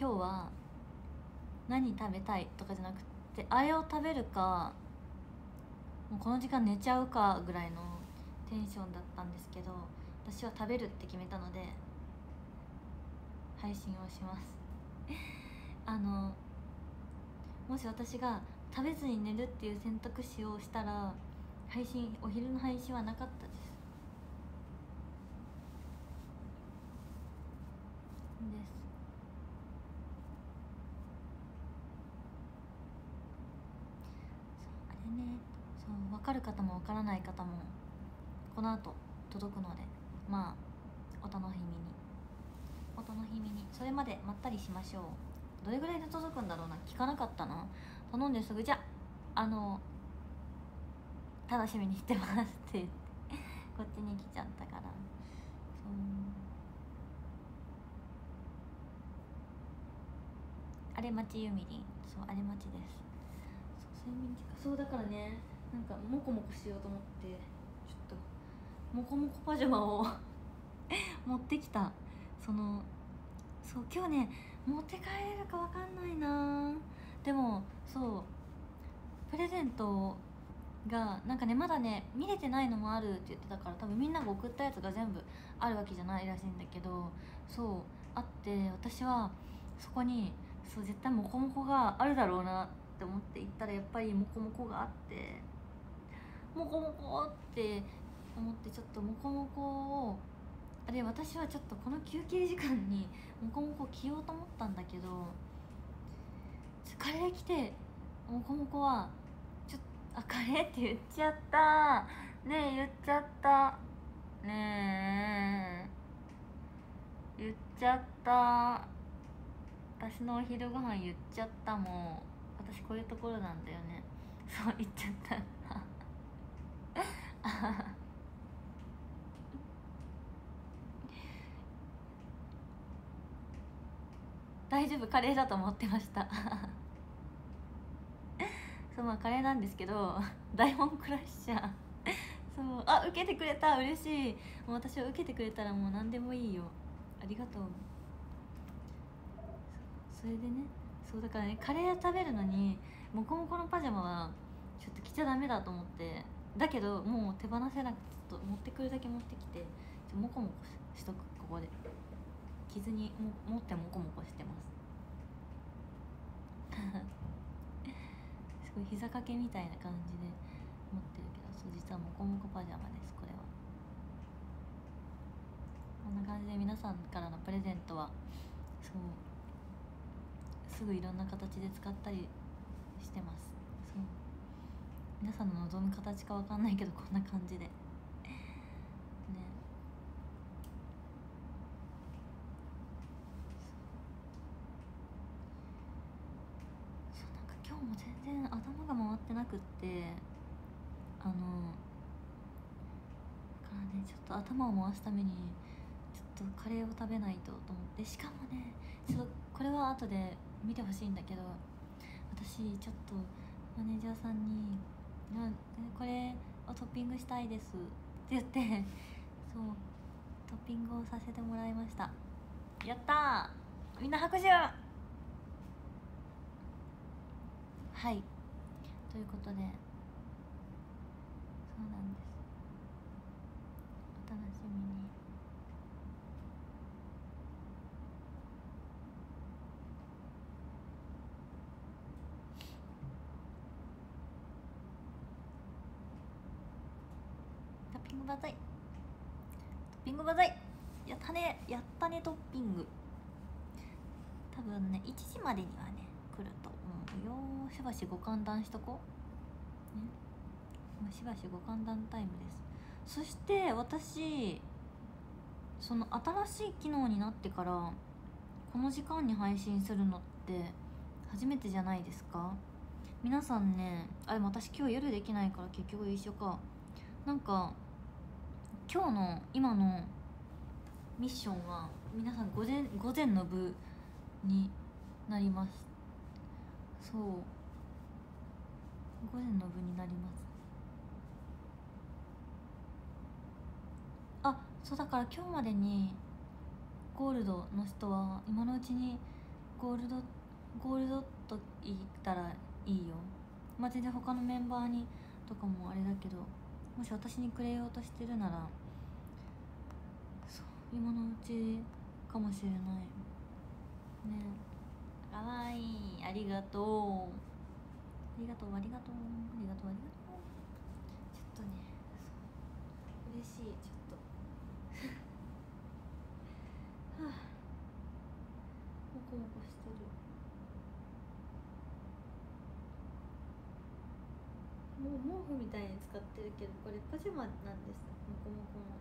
今日は何食べたいとかじゃなくて、あれを食べるかもうこの時間寝ちゃうかぐらいのテンションだったんですけど、私は食べるって決めたので配信をしますもし私が食べずに寝るっていう選択肢をしたらお昼の配信はなかったです。そうあれね、そう分かる方も分からない方もこの後届くので、まあお楽しみに。それまでまったりしましょう。どれぐらいで届くんだろうな、聞かなかったな。頼んですぐじゃ楽しみにしてますって言ってこっちに来ちゃったから。あれまちゆみりん、そうあれまちです。そう睡眠時間、そうだからね、なんかモコモコしようと思ってちょっとモコモコパジャマを持ってきた。そう今日ね持って帰れるかわかんないな。でもそうプレゼントがなんかねまだね見れてないのもあるって言ってたから、多分みんなが送ったやつが全部あるわけじゃないらしいんだけど、そうあって、私はそこにそう絶対モコモコがあるだろうなって思って行ったら、やっぱりモコモコがあって、モコモコって思って、ちょっとモコモコをで私はちょっとこの休憩時間にモコモコ着ようと思ったんだけど、カレー着てモコモコはカレーって言っちゃったねえ、言っちゃったねえ、言っちゃった。私のお昼ご飯言っちゃった。もう私こういうところなんだよね。そう言っちゃった大丈夫、カレーだと思ってましたそうまあカレーなんですけど台本クラッシャーそう受けてくれた、嬉しい。もう私を受けてくれたらもう何でもいいよ、ありがとう。それでね、そうだからね、カレー食べるのにモコモコのパジャマはちょっと着ちゃダメだと思って、だけどもう手放せなくて、ちょっと持ってくるだけ持ってきてモコモコしとく。ここで着ずに持ってモコモコしてますすごい膝掛けみたいな感じで持ってるけど、そう実はモコモコパジャマです。これはこんな感じで皆さんからのプレゼントはそうすぐいろんな形で使ったりしてます。そう皆さんの望む形かわかんないけどこんな感じでね。そうなんか今日も全然頭が回ってなくって、だからねちょっと頭を回すためにちょっとカレーを食べないとと思って、しかもねちょっとこれは後で見てほしいんだけど、私ちょっとマネージャーさんにこれをトッピングしたいですって言ってそうトッピングをさせてもらいました。やったー、みんな拍手。はいということで、そうなんです、お楽しみに。トッピングバザイ、トッピングバザイ、やったねやったね。トッピング多分ね1時までにはね来ると思うよ。しばしご歓談しとこうね。しばしご歓談タイムです。そして私その新しい機能になってからこの時間に配信するのって初めてじゃないですか皆さんね。でも私今日夜できないから結局一緒か。なんか今日の今のミッションは皆さん午前の部になります。そう午前の部になります。そうだから今日までにゴールドの人は今のうちにゴールドと言ったらいいよ。まあ全然他のメンバーにとかもあれだけど、もし私にくれようとしてるならそう今のうちかもしれないね。かわいい、ありがとうありがとうありがとうありがとうありがとう。ちょっとね、そう嬉しい。ちょっとはあ、モコモコしてる。もう毛布みたいに使ってるけど、これパジャマなんです。モコモコの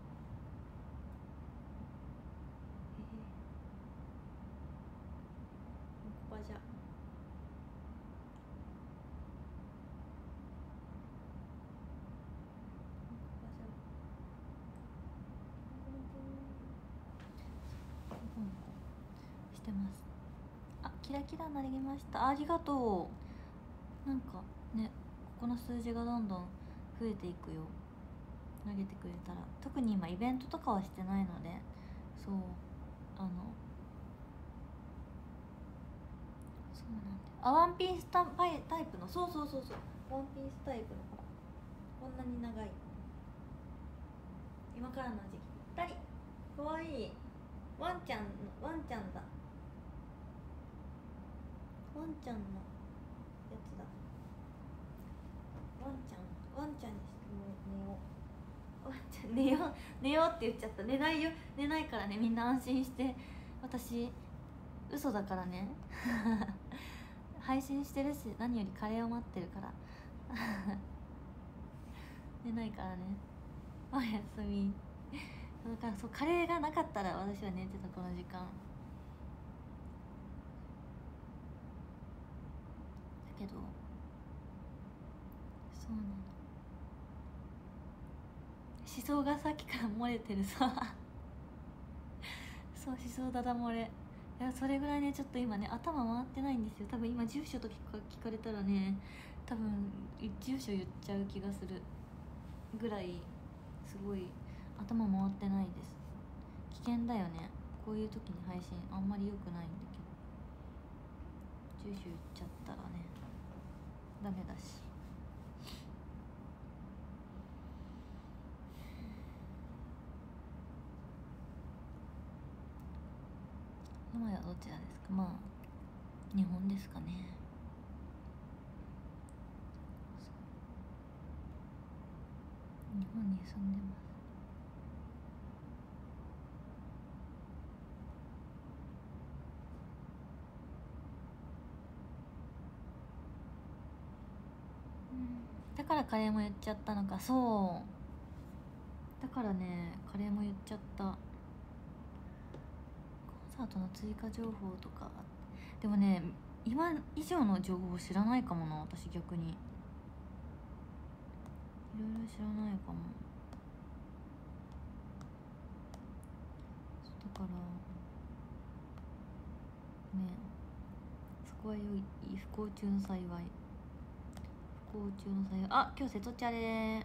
モコパジャ。してます。あ、キラキラなりました。ありがとう。なんかね、ここの数字がどんどん増えていくよ。投げてくれたら。特に今イベントとかはしてないので、そうそうなんで、ワンピースタイプの、そうワンピースタイプの、こんなに長い、今からの時期ぴったり。かわいい。ワンちゃんだ。ワンちゃんのやつだ。ワンちゃんにして寝よう。ワンちゃん寝ようって言っちゃった。寝ないからね、みんな安心して。私嘘だからね配信してるし、何よりカレーを待ってるから寝ないからね。おやすみ。だからそう、カレーがなかったら私は寝てた、この時間。だけどそうなの。思想がさっきから漏れてるさそう、思想だだ漏れ。いや、それぐらいね、ちょっと今ね、頭回ってないんですよ。多分今住所と聞かれたらね、多分住所言っちゃう気がするぐらい、すごい頭回ってないです。危険だよね、こういう時に配信。あんまり良くないんだけど、住所言っちゃったらねダメだし。今やどちらですか？まあ日本ですかね。日本に住んでます。だからカレーも言っちゃったのか。そうだからね、カレーも言っちゃった。コンサートの追加情報とか。でもね、今以上の情報知らないかもな、私。逆にいろいろ知らないかも。だからね、そこは良い。不幸中の幸い。不幸中の幸い。あ、今日瀬戸チャレ。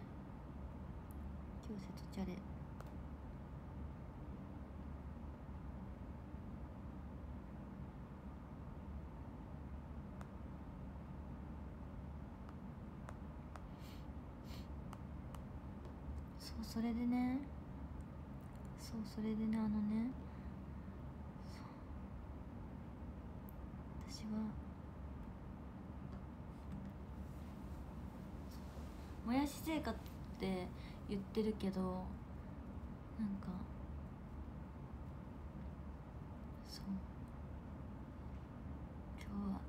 それでね、私はもやし生活って言ってるけど、なんかそう今日は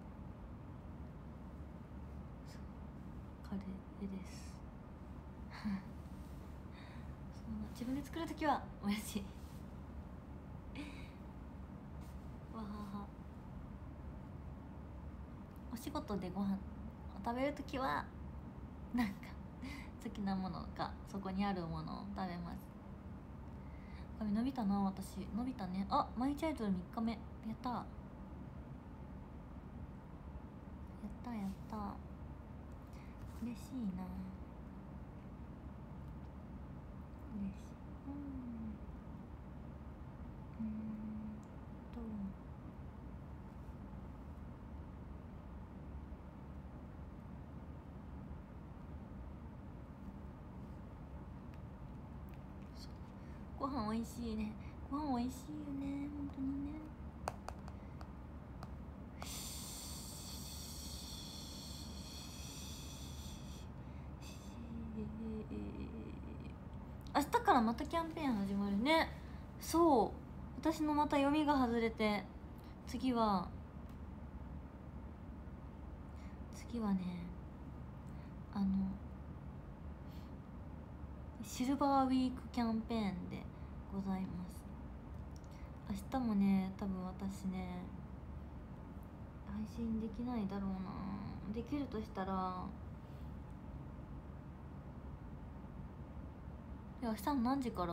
そうカレーです自分で作るときはもやしわはは。お仕事でご飯を食べるときはなんか好きなものがそこにあるものを食べます。髪伸びたな、私。伸びたね。あ、マイチャイルド3日目。やったやった嬉しいな。嬉しい。とご飯美味しいね。ご飯美味しいよね、本当にね。明日からまたキャンペーン始まるね。そう、私のまた読みが外れて、次はね、シルバーウィークキャンペーンでございます。明日もね、多分私ね配信できないだろうな。できるとしたら、いや明日の何時から？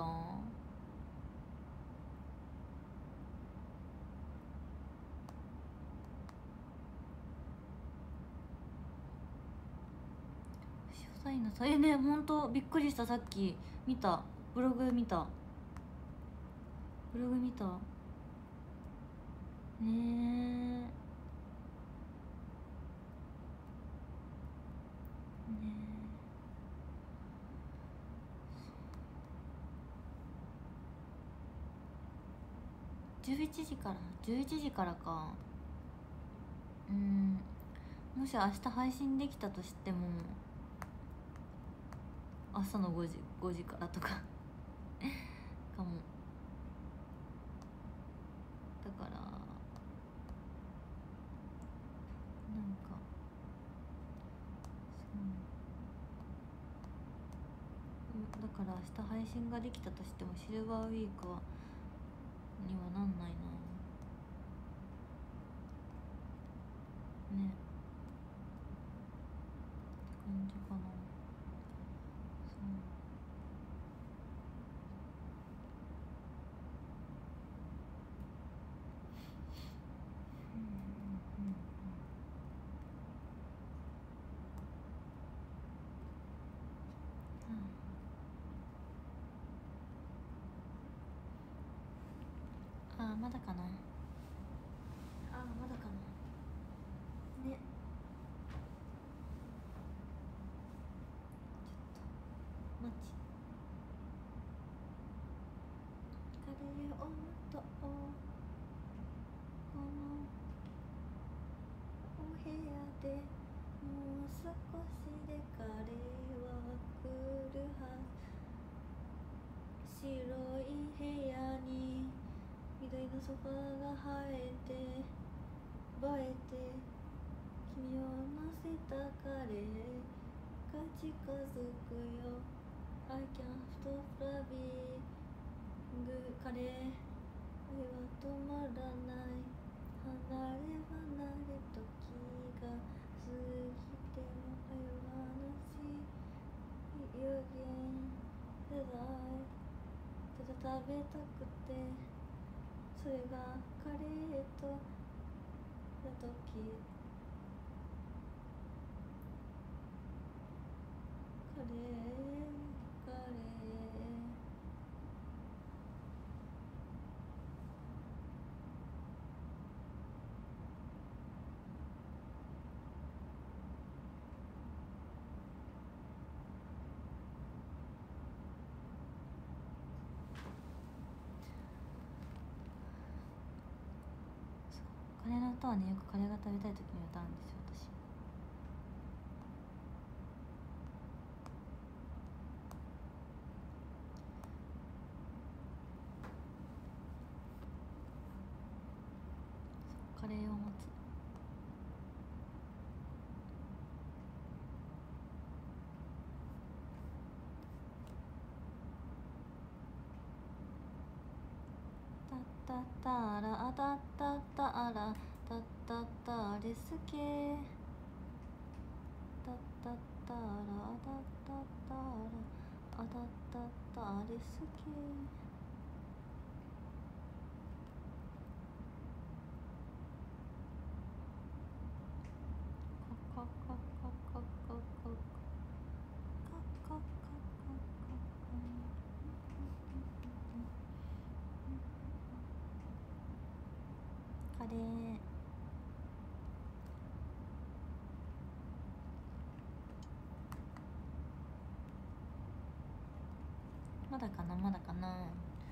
サインなさいね、ほんとびっくりした。さっき見た、ブログ見たね11時からか。もし明日配信できたとしても朝の5時からとかかも。だからなんかだから明日配信ができたとしてもシルバーウィークにはなんないなね。って感じかな。まだかな。まだかなね。ちょっと待ち。カレーをもっとこのお部屋でもう少しでカレーは来るはず。白い部屋に緑のソファーが生えて映えて、君を乗せたカレーが近づくよ。 I can't stop loving カレー愛は止まらない。離れ離れ時が過ぎても愛はなし。予言ただ食べたくて、それがカレーとな時、カレーカレー。カレーの歌はね、よくカレーが食べたい時に歌うんですよ、私。カレーを待つ。タッタッタラタッタッタラタッタッタレスケタッタッタラタッタッタラタッタッタレスケ。カカカカカカカカカカカカレー。まだかな。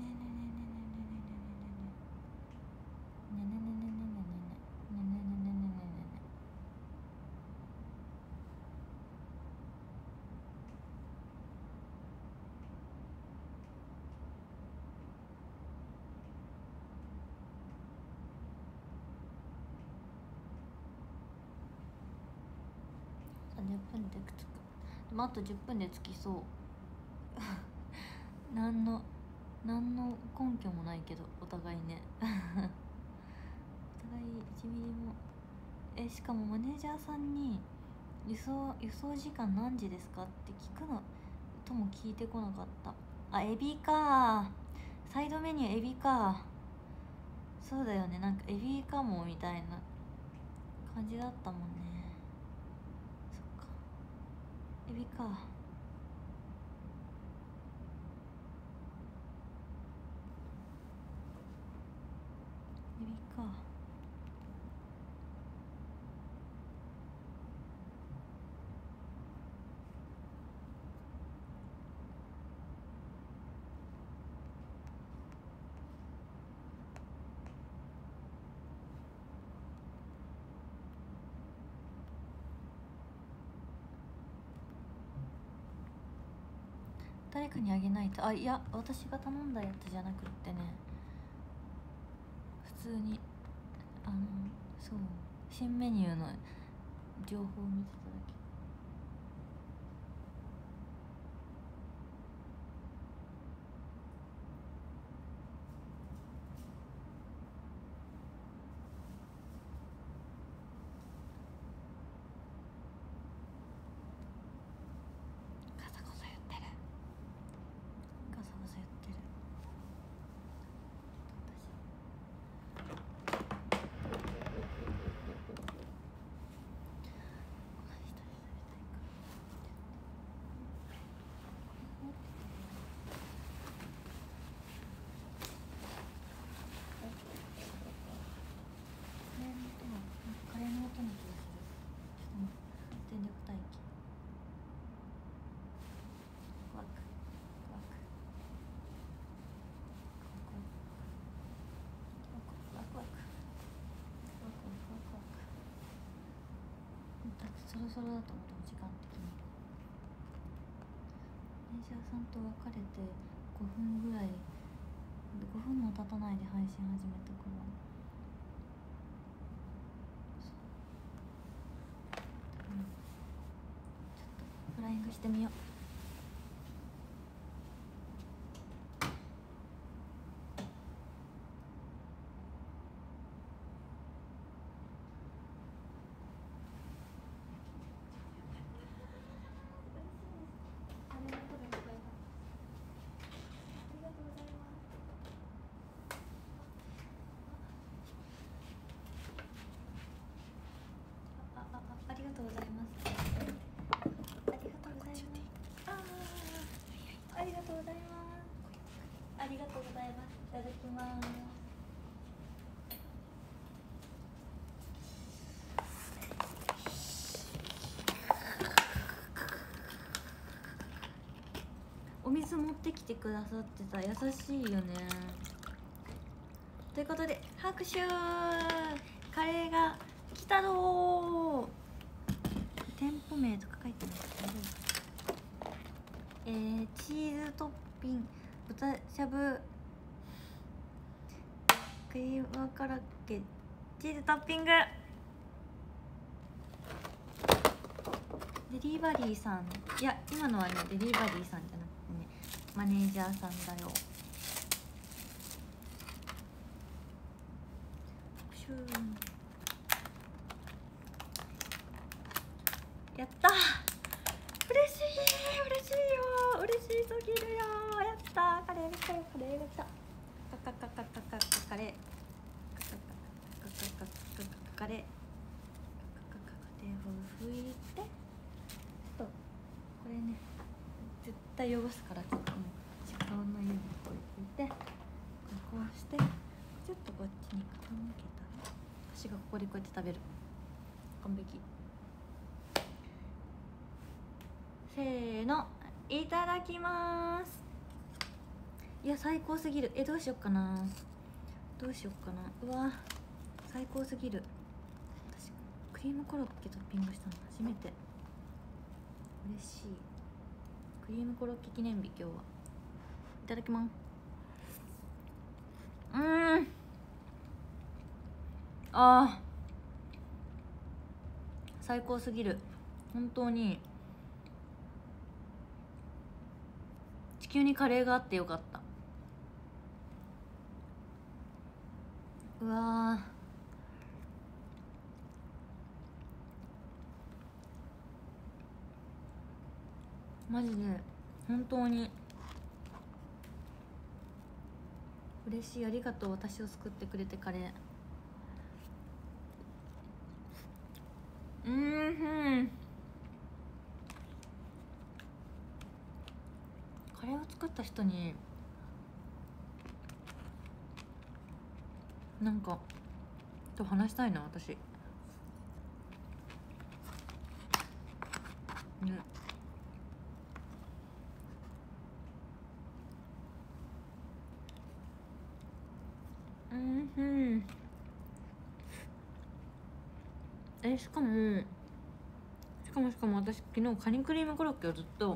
30分で着く。でもあと10分で着きそう何の根拠もないけど、お互いねお互い1ミリも。しかもマネージャーさんに輸送時間何時ですかって聞くのとも聞いてこなかった。あ、エビか、サイドメニューエビか。そうだよね、なんかエビかもみたいな感じだったもんね。そっか、エビか。エビか。誰かにあげないと。あ、いや、私が頼んだやつじゃなくってね、普通にそう、新メニューの情報を見てただけ。ガサゴソ言ってる、ガサゴソ言ってる。カレーの音の気がする。ちょっと全力待機。ワクワクワクワクワクワクワクワクワクワク。だってそろそろだと思う、時間的に。マネージャーさんと別れて5分ぐらい、5分も経たないで配信始めたから、ちょっとフライングしてみよう。ありがとうございます。ありがとうございます。 ます。お水持ってきてくださってた、優しいよね。ということで拍手、カレーが来たぞー。店舗名とか書いてない。チーズトッピング、豚しゃぶ、クリームコロッケ、チーズトッピング。デリバリーさん、いや今のはねデリバリーさんじゃなくてね、マネージャーさんだよ。やったー、嬉しい嬉しいよ、嬉しすぎるよ。やったー、カレーが来たよ、カレーが来た。カカカカカカカカレー、カカカカカカカカカレー、カカカカ手を拭いて、ちょっとこれね絶対汚すから、ちょっともう時間の湯にこう拭いて、こうしてちょっとこっちに傾けたら、私がここでこうやって食べる。完璧。せーの、いただきます。いや最高すぎる。どうしよっかな、どうしよっかな。うわ最高すぎる。私クリームコロッケトッピングしたの初めて。嬉しい。クリームコロッケ記念日、今日はいただきます。あー最高すぎる。本当に地球にカレーがあってよかった。うわマジで本当に嬉しい。ありがとう、私を救ってくれて。カレーカレーを作った人になんかと話したいな、私ね。しかも私昨日カニクリームコロッケをずっと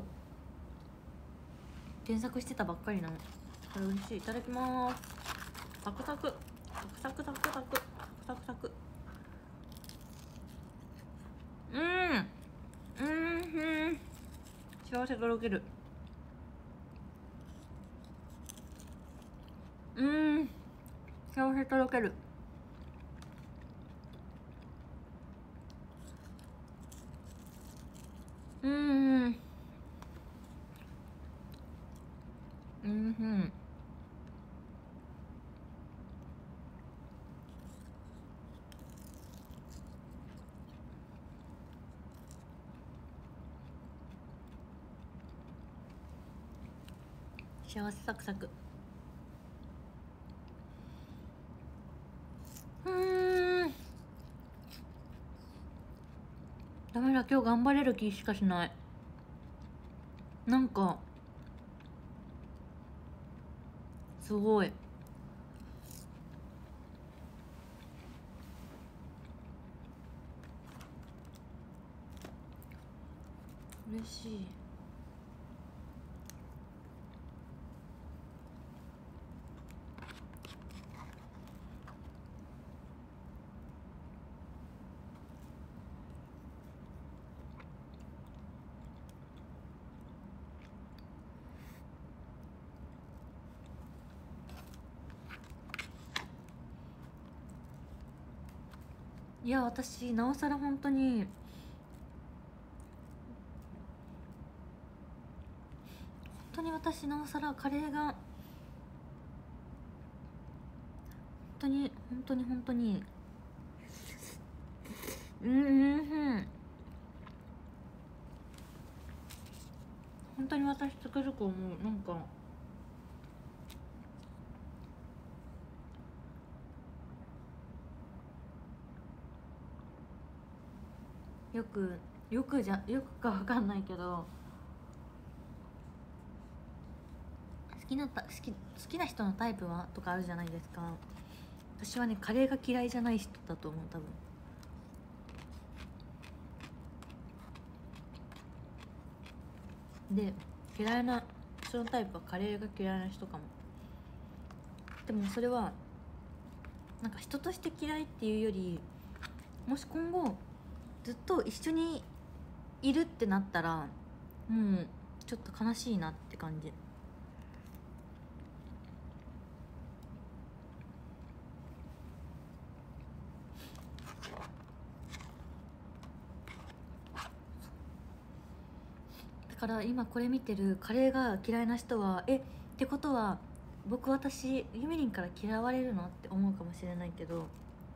検索してたばっかりなの。これ嬉しい。いただきます。サクサクサクサクサクサクサクサク。幸せとろける。幸せとろける。幸せサクサク。ダメだ、今日頑張れる気しかしない。なんかすごい嬉しい。いや私なおさら本当に私なおさらカレーが本当に本当に私つくづく思う。なんかよくか分かんないけど、好きな人のタイプはとかあるじゃないですか。私はね、カレーが嫌いじゃない人だと思う、多分。で、嫌いな人のタイプはカレーが嫌いな人かも。でもそれはなんか人として嫌いっていうより、もし今後ずっと一緒にいるってなったらもうちょっと悲しいなって感じ。だから今これ見てるカレーが嫌いな人はってことは私ゆみりんから嫌われるのって思うかもしれないけど、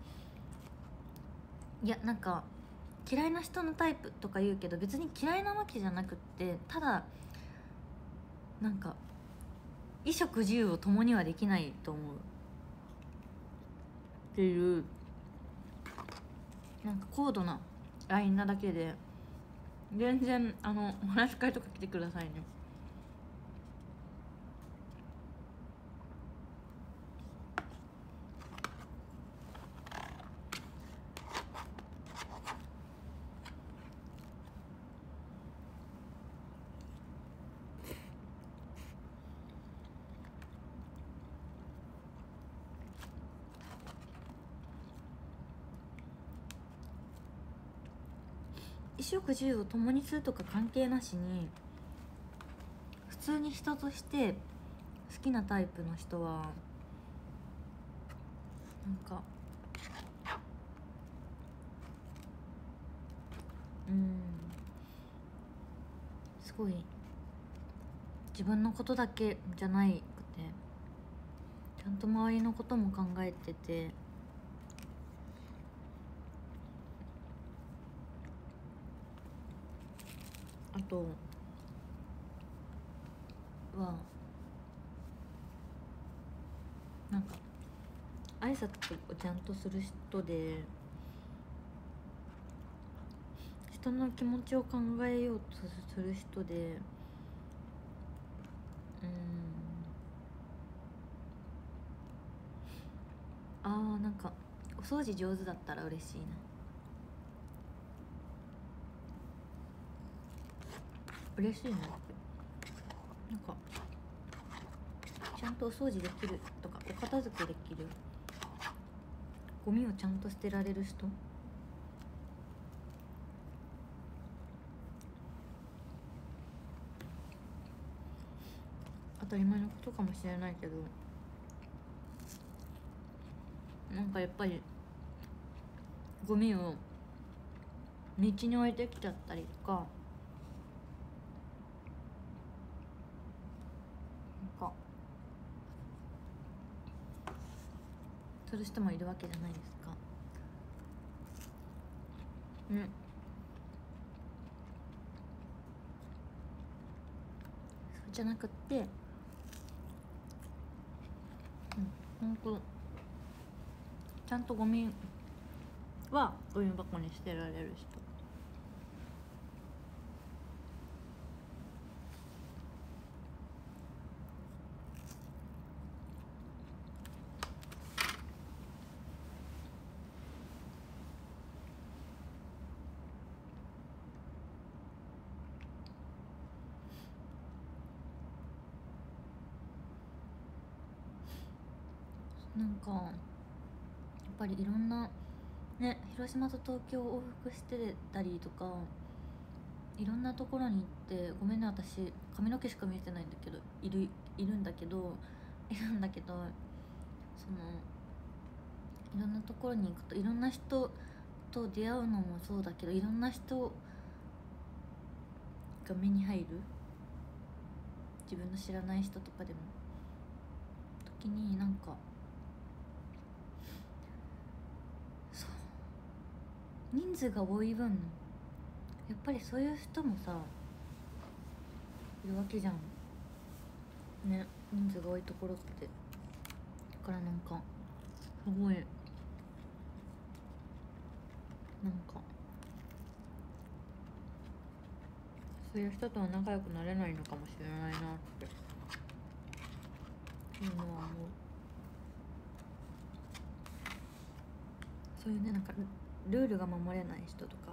いやなんか嫌いな人のタイプとか言うけど別に嫌いなわけじゃなくって、ただなんか衣食住を共にはできないと思うっていう、なんか高度なラインなだけで、全然お話し会とか来てくださいね。衣食住を共にするとか関係なしに、普通に人として好きなタイプの人はなんかすごい自分のことだけじゃないくて、ちゃんと周りのことも考えてて、あとはなんか挨拶をちゃんとする人で、人の気持ちを考えようとする人で、なんかお掃除上手だったら嬉しいな。嬉しいなって、なんかちゃんとお掃除できるとか、お片付けできる、ゴミをちゃんと捨てられる人、当たり前のことかもしれないけど、なんかやっぱりゴミを道に置いてきちゃったりとか、なんかする人もいるわけじゃないですか。そうじゃなくって、ほんとちゃんとゴミはゴミ箱に捨てられる人。なんかやっぱりいろんなね、広島と東京を往復してたりとか、いろんなところに行って、ごめんね私髪の毛しか見えてないんだけど、いるんだけどそのいろんなところに行くといろんな人と出会うのもそうだけど、いろんな人が目に入る、自分の知らない人とかでも時に、なんか人数が多い分やっぱりそういう人もさいるわけじゃんね、人数が多いところって。だからなんかすごいなんかそういう人とは仲良くなれないのかもしれないなっていうのは思う。そういうね、なんかルールが守れない人とか。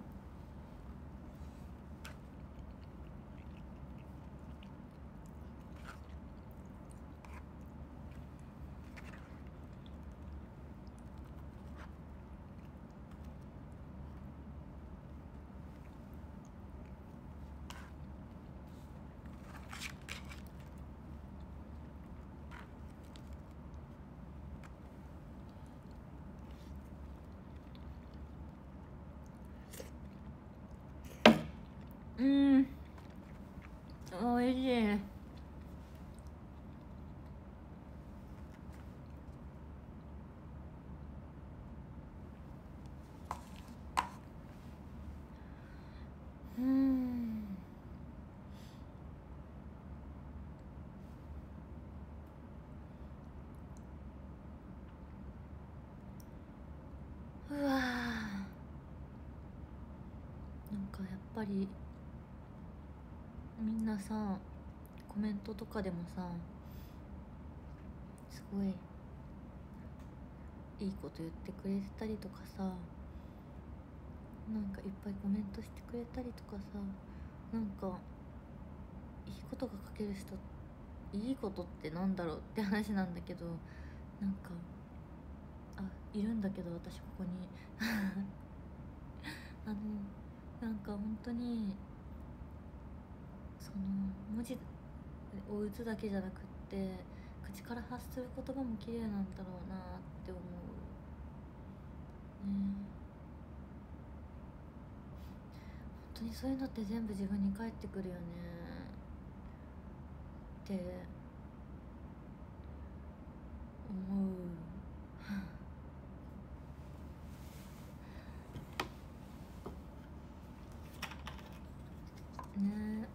おいしい。うわー、なんかやっぱりみんなさ、コメントとかでもさ、すごいいいこと言ってくれてたりとかさ、なんかいっぱいコメントしてくれたりとかさ、なんかいいことが書ける人、いいことってなんだろうって話なんだけど、なんかいるんだけど私ここになんか本当にその文字を打つだけじゃなくって、口から発する言葉も綺麗なんだろうなって思うね。本当にそういうのって全部自分に返ってくるよねって思うね。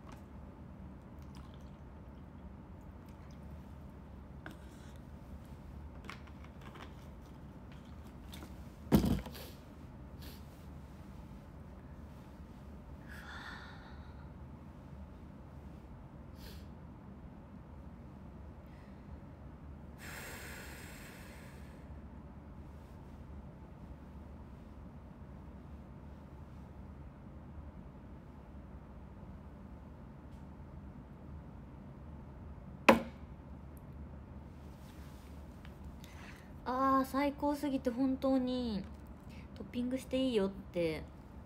最高すぎて本当にトッピングしていいよって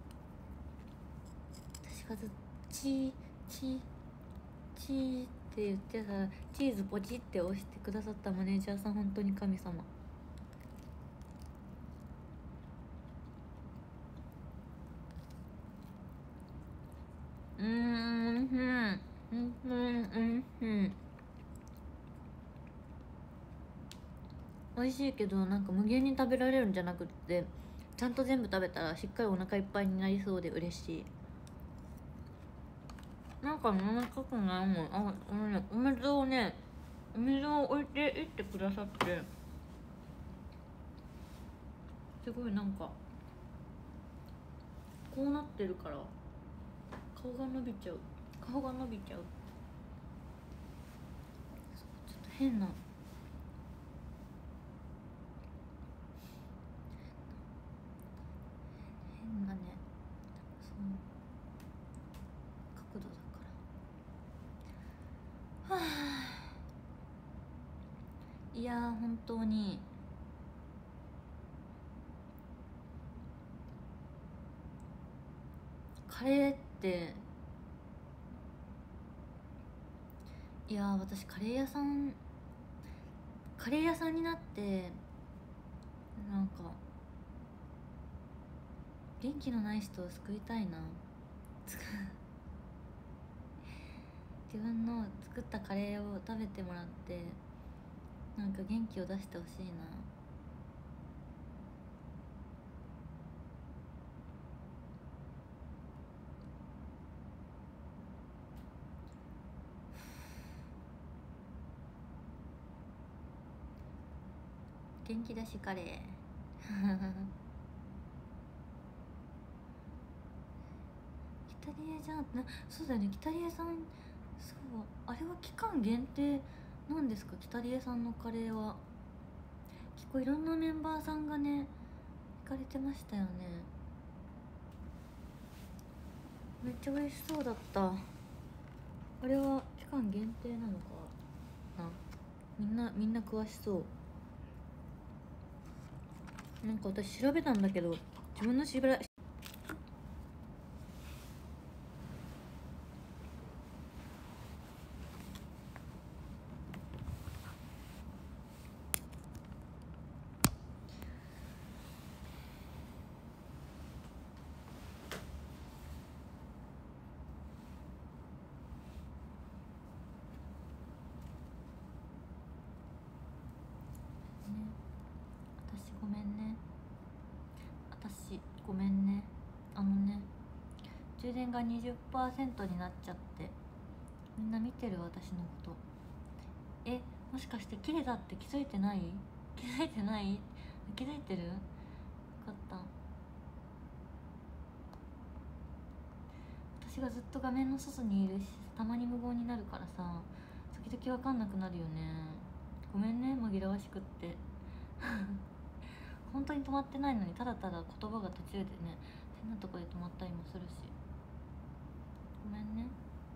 私がチーって言ってさ、チーズポチって押してくださったマネージャーさん、本当に神様。美味しいけど、なんか無限に食べられるんじゃなくって、ちゃんと全部食べたらしっかりお腹いっぱいになりそうで嬉しい。なんか飲みたくないもん。お水を置いていってくださって、すごいなんかこうなってるから顔が伸びちゃう。ちょっと変なね、そう角度だから。はあ、いやー本当にカレーって、いやー私カレー屋さんになって、なんか元気のない人を救いたいな自分の作ったカレーを食べてもらって、なんか元気を出してほしいな。元気だしカレー来たリエじゃんな。そうだよね、キタリエさん。そう、あれは期間限定なんですか、キタリエさんのカレーは。結構いろんなメンバーさんがね行かれてましたよね。めっちゃ美味しそうだった。あれは期間限定なのかな。みんな詳しそう。なんか私調べたんだけど自分のしばら私ごめんね。私ごめんね。充電が 20% になっちゃって、みんな見てる私のこと。もしかして切れたって気づいてない？気づいてない？気づいてる？よかった。私がずっと画面の外にいるし、たまに無言になるからさ、時々わかんなくなるよね。ごめんね、紛らわしくって本当に止まってないのに、ただただ言葉が途中でね変なとこで止まったりもするし、ごめんね。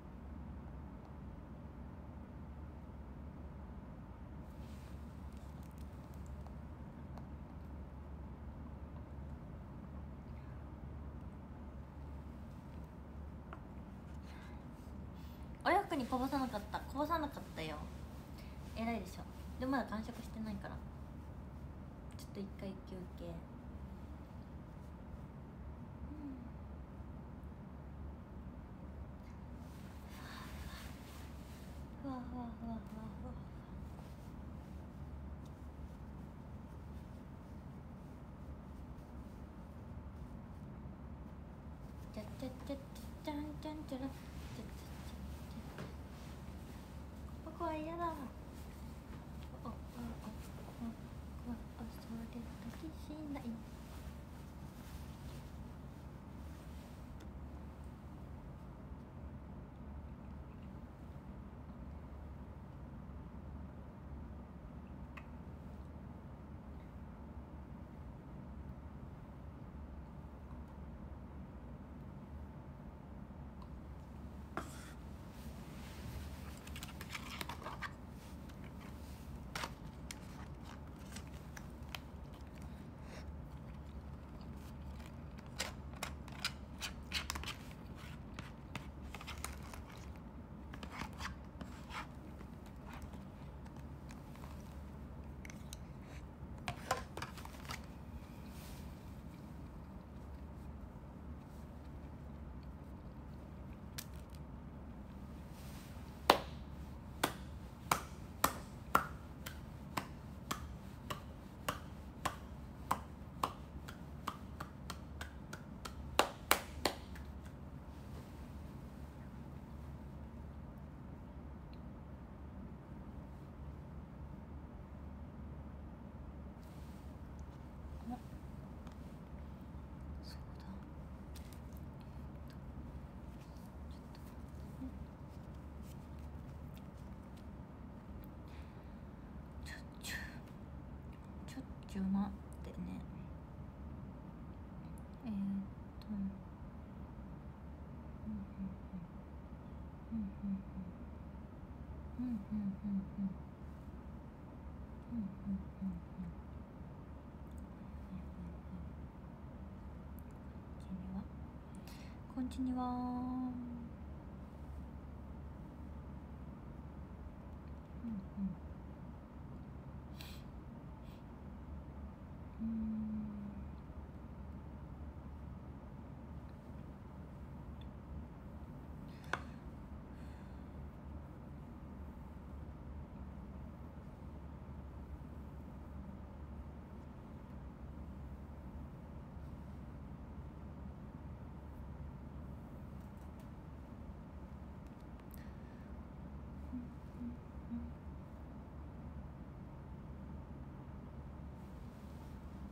お洋服にこぼさなかったよ。偉いでしょ。でもまだ完食してないから、ちょっと一回休憩。ふわふわふわふわふわ。ちゃちゃちゃちゃんちゃんちゃらちゃちゃちゃ。ここは嫌だ。それだけしない。ちょっと待ってね。こんちには。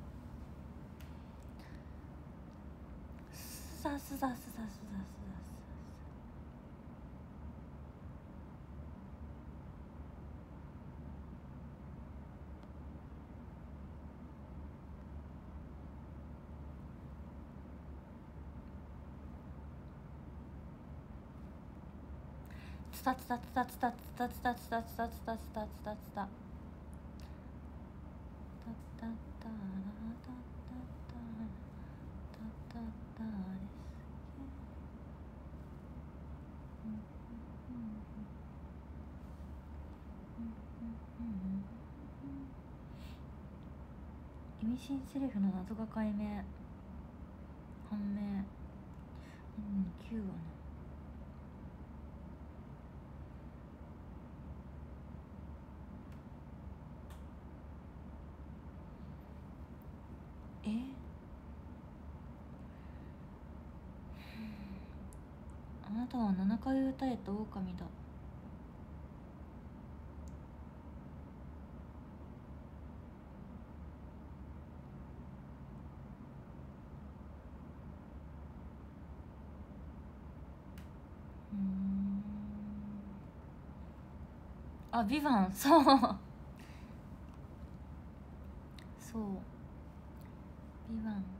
さすざすざすざすざす。 ツタツタツタツタツタツタツタツタツタツタツタツタツタツタタタ意味深セリフの謎が解明判明9話ね。あなたは7回歌えた狼だ。あ、ビバン、そうそうビバン。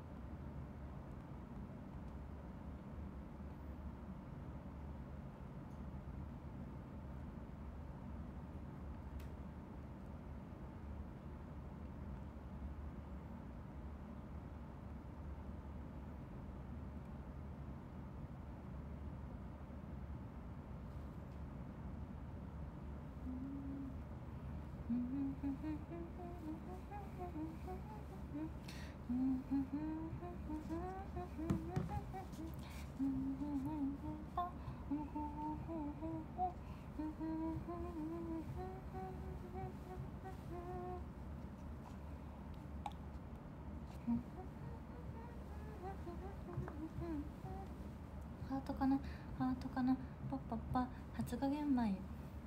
ハートかな、ハートかな、パッパッパ発芽玄米。よ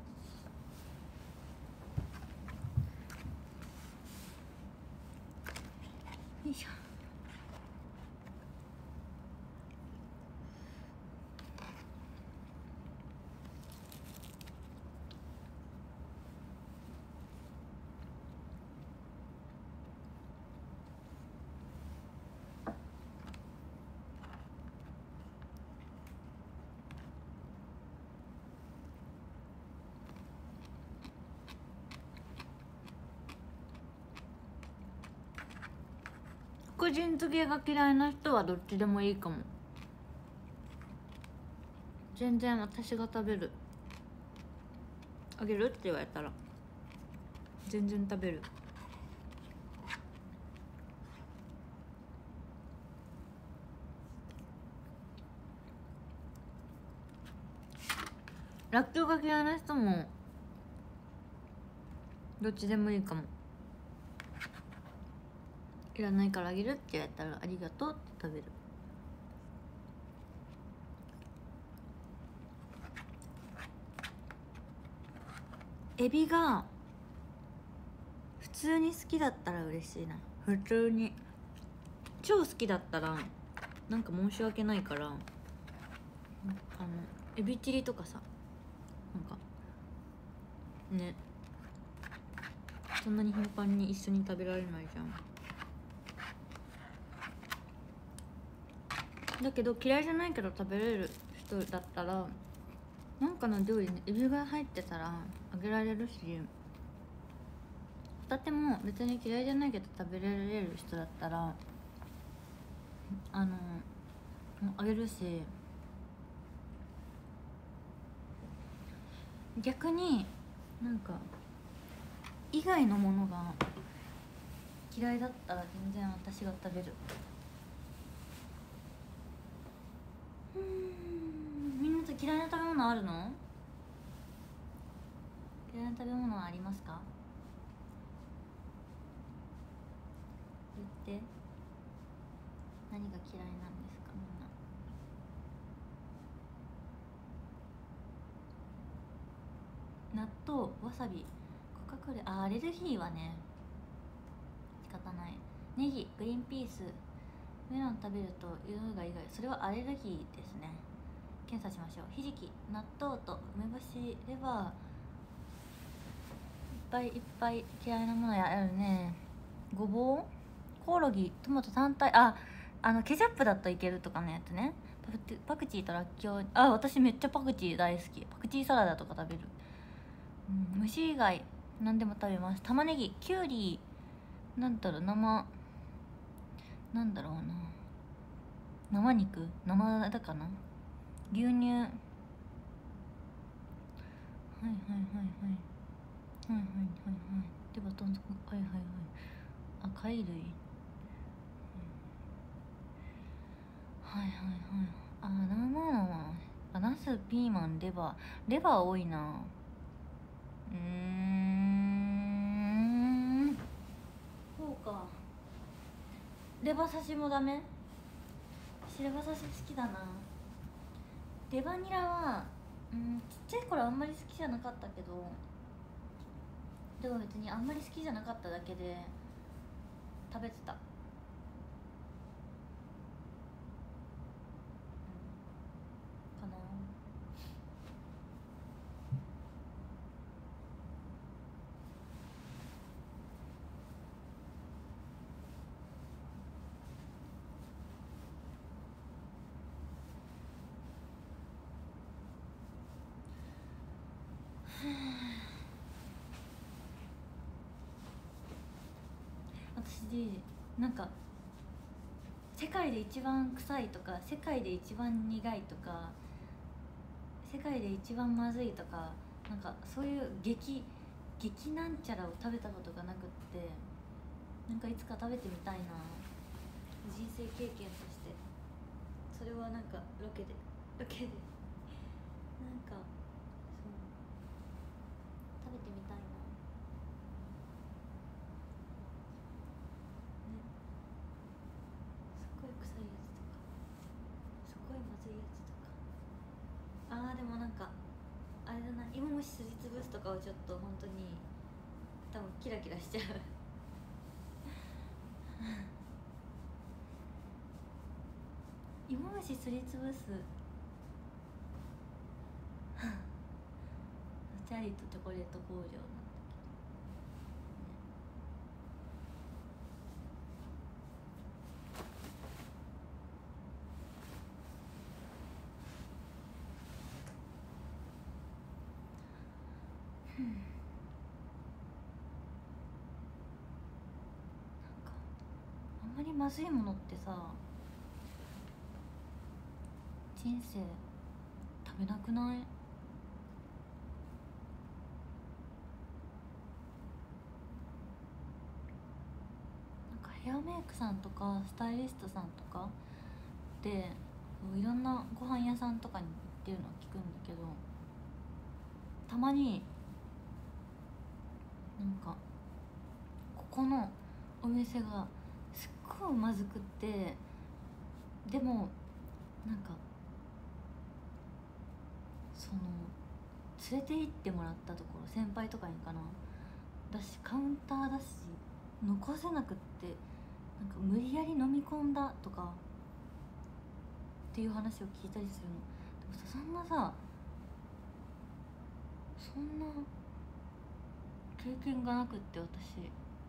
いしょ。福神漬けが嫌いな人はどっちでもいいかも。全然私が食べる。あげるって言われたら全然食べる。らっきょうが嫌いな人もどっちでもいいかも。いらないからあげるって言われたらありがとうって食べる。エビが普通に好きだったら嬉しいな。普通に超好きだったらなんか申し訳ないから、エビチリとかさ、なんかね、そんなに頻繁に一緒に食べられないじゃん。だけど嫌いじゃないけど食べれる人だったら、なんかの料理にエビが入ってたらあげられるし、ホタテも別に嫌いじゃないけど食べられる人だったらあげるし、逆になんか以外のものが嫌いだったら全然私が食べる。みんなと嫌いな食べ物あるの？嫌いな食べ物はありますか？言って。何が嫌いなんですかみんな。納豆、わさび、コカ・コーラ、アレルギーはね仕方ない。ネギ、グリーンピース、メロン食べると色が意外、それはアレルギーですね。検査しましょう。ひじき、納豆と梅干し、レバー、いっぱい嫌いなものあるね。ごぼう、コオロギ、トマト単体、ケチャップだといけるとかのやつね。 パクチーとらっきょう、あ、私めっちゃパクチー大好き。パクチーサラダとか食べる。虫以外何でも食べます。玉ねぎ、きゅうり、なんだろう、なんだろうな、生肉、生だかな、牛乳、はいはいはいはいはいはいはいはいでバトン、はいはいはい、あ、貝類、はいはいはい、あ、生のあ、ナス、ピーマン、レバー多いな。そうか、レバ刺しもダメ。レバ刺し好きだな。レバニラはちっちゃい頃あんまり好きじゃなかったけど、でも別にあんまり好きじゃなかっただけで食べてた、かな。私なんか世界で一番臭いとか、世界で一番苦いとか、世界で一番まずいとか、なんかそういう激なんちゃらを食べたことがなくって、なんかいつか食べてみたいな、人生経験として。それはなんかロケでなんかそう食べてみたいな、ね、すっごい臭いやつとか、すっごいまずいやつとか。あーでもなんかあれだな、芋虫すりつぶすとかはちょっと本当に多分キラキラしちゃう芋虫すりつぶすチャーリーとチョコレート工場なんだけど、なんかあんまりまずいものってさ、人生食べなくない？なんかヘアメイクさんとかスタイリストさんとかでいろんなご飯屋さんとかに行ってるの聞くんだけど、たまになんかここのお店がすっごいまずくって、でもなんかその連れて行ってもらったところ、先輩とかにかな、だしカウンターだし残せなくって、なんか無理やり飲み込んだとかっていう話を聞いたりするの。でもさ、そんな経験がなくって、私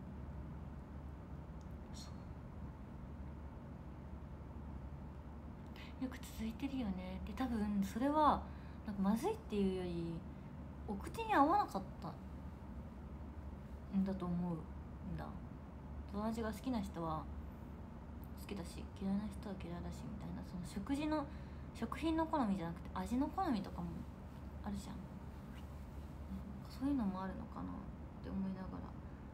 よく続いてるよね。で多分それはなんかまずいっていうよりお口に合わなかったんだと思うんだ。友達が好きな人は好きだし、嫌いな人は嫌いだしみたいな、その食品の好みじゃなくて味の好みとかもあるじゃん。そういうのもあるのかなって思いながら。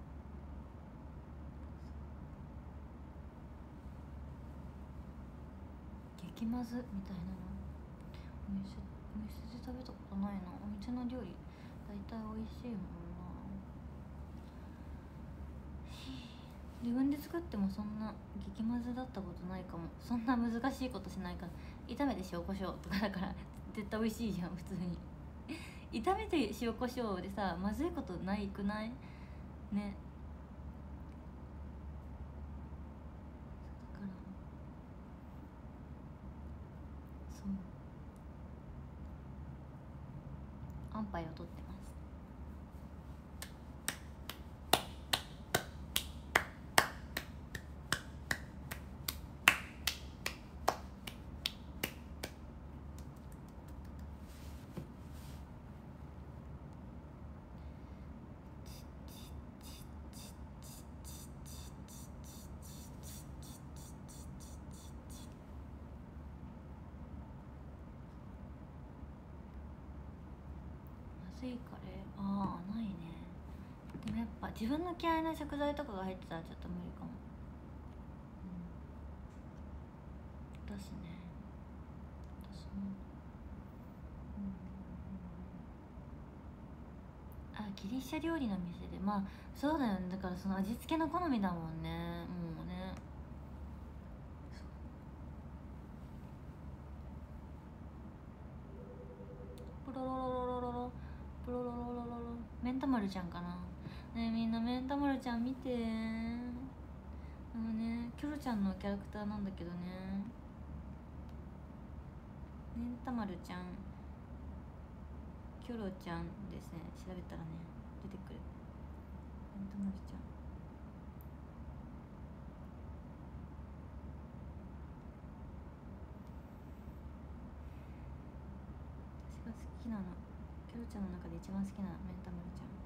激まずみたいなのお店で食べたことないな。お店の料理大体美味しいもんな。自分で作ってもそんな激まずだったことないかも。そんな難しいことしないから。炒めて塩コショウとかだから絶対美味しいじゃん普通に炒めて塩コショウでさ、まずいことないくないね。だからそう安牌を取ってます。 水カレー、ああないね。でもやっぱ自分の嫌いな食材とかが入ってたらちょっと無理かも。だしね、私も、あ、ギリシャ料理の店で、まあそうだよね。だからその味付けの好みだもんね、もうね。プロロロロロロロプロロロロロロメンタマルちゃんかな。ねえみんなメンタマルちゃん見て。ね、キョロちゃんのキャラクターなんだけどね、メンタマルちゃん、キョロちゃんですね。調べたらね出てくる。メンタマルちゃん、私が好きなの、キョロちゃんの中で一番好きなメンタマルちゃん。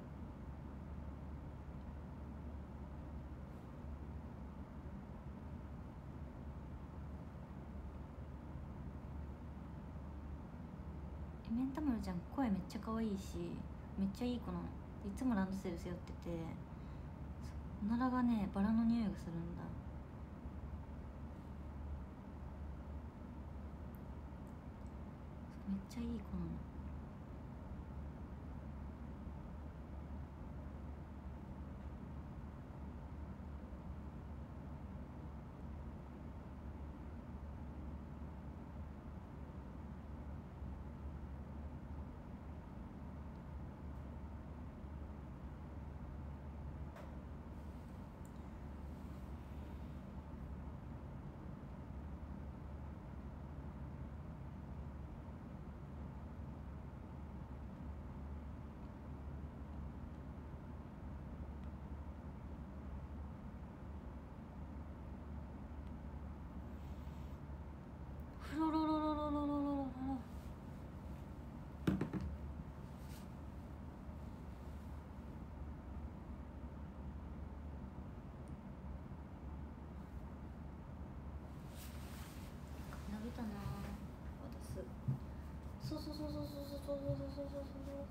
メンタマルちゃん声めっちゃ可愛いし、めっちゃいい子なの。いつもランドセル背負ってて、おならがねバラの匂いがするんだ。めっちゃいい子なの。フロロロロロロロロロロ。投げたな渡す。そうそうそうそうそうそうそうそうそうそうそうそう。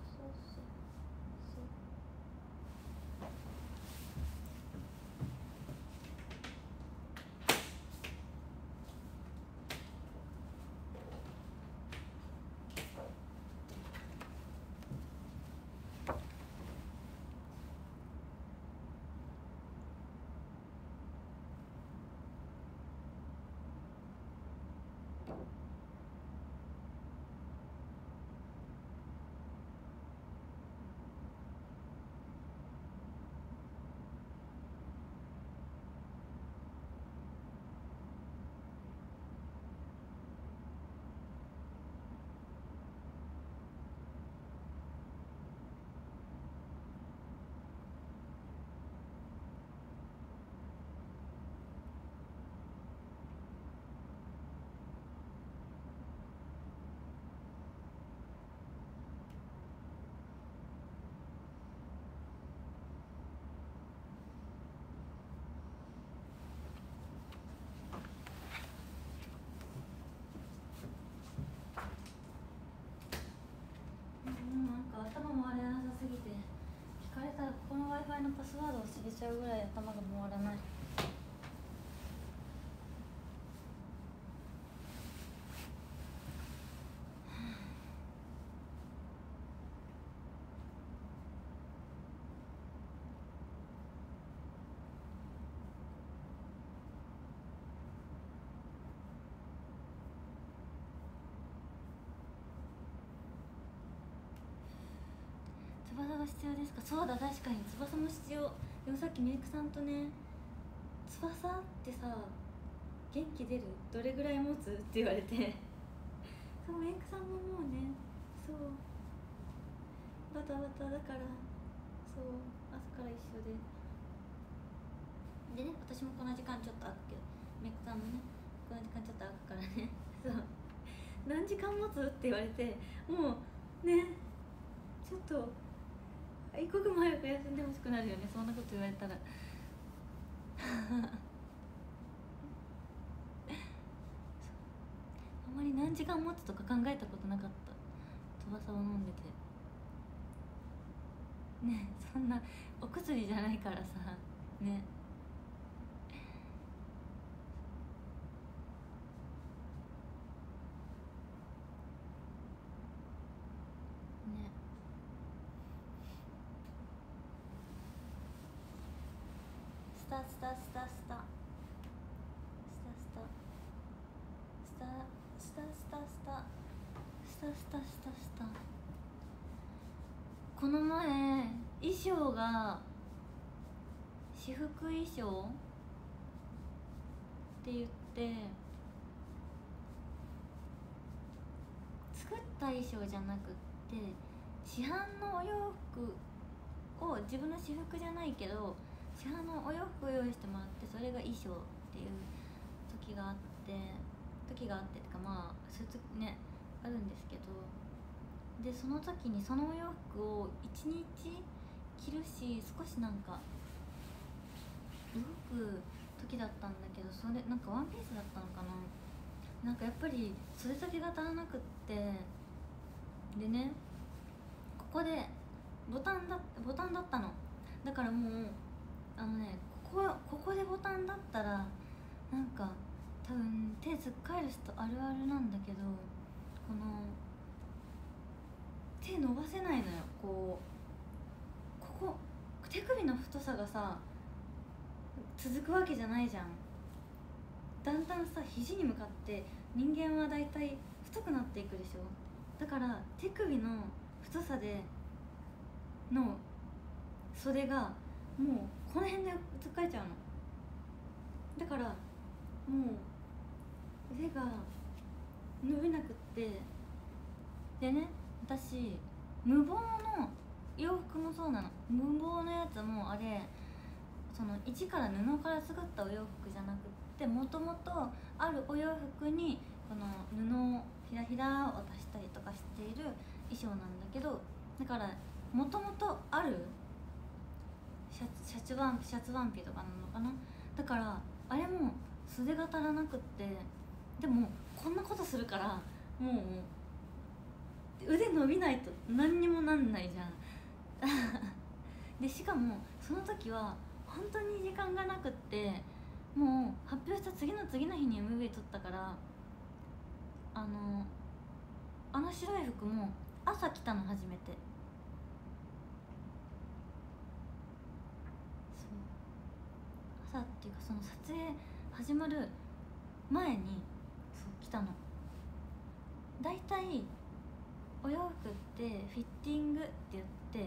なんか頭回れなさすぎて、聞かれたらここの Wi-Fi のパスワードを知れちゃうぐらい頭が回らない。翼が必要ですか。そうだ、確かに翼も必要。でもさっきメイクさんとね、翼ってさ元気出る、どれぐらい持つって言われてそう、メイクさんももうね、そうバタバタだから、そう朝から一緒でね、私もこの時間ちょっと空くけど、メイクさんもねこの時間ちょっと空くからねそう何時間持つって言われて、もうねちょっと一刻も早く休んでほしくなるよね、そんなこと言われたらあんまり何時間持つとか考えたことなかった。翼を飲んでてね、そんなお薬じゃないからさね。ね、スタスタスタスタスタスタスタスタスタスタスタスタスタスタスタ。この前衣装が私服衣装って言って作った衣装じゃなくって市販のお洋服を自分の私服じゃないけど市販のお洋服を用意してもらって、それが衣装っていう時があってってか、まあそういう時ねあるんですけど、でその時にそのお洋服を1日着るし、少しなんか動く時だったんだけど、それなんかワンピースだったのかな、なんかやっぱり袖丈が足らなくって、でね、ここでボタンだったの。だからもうここでボタンだったらなんか多分手つっかえる人あるあるなんだけど、この手伸ばせないのよ。こ手首の太さがさ続くわけじゃないじゃん。だんだんさ肘に向かって人間はだいたい太くなっていくでしょ。だから手首の太さでの袖がもうこの辺でつっかえちゃうの。だからもう腕が伸びなくって、でね、私無謀の洋服もそうなの。無謀のやつもあれ、その一から布から作ったお洋服じゃなくってもともとあるお洋服にこの布をひらひらを足したりとかしている衣装なんだけど、だからもともとあるシャツワンピとかなのかな。だからあれも袖が足らなくって、でもこんなことするからもう腕伸びないと何にもなんないじゃんでしかもその時は本当に時間がなくって、もう発表した次の日に MV 撮ったから、あの白い服も朝着たの初めて。そう、朝っていうかその撮影始まる前にそう着たの。だいたいお洋服ってフィッティングって言って、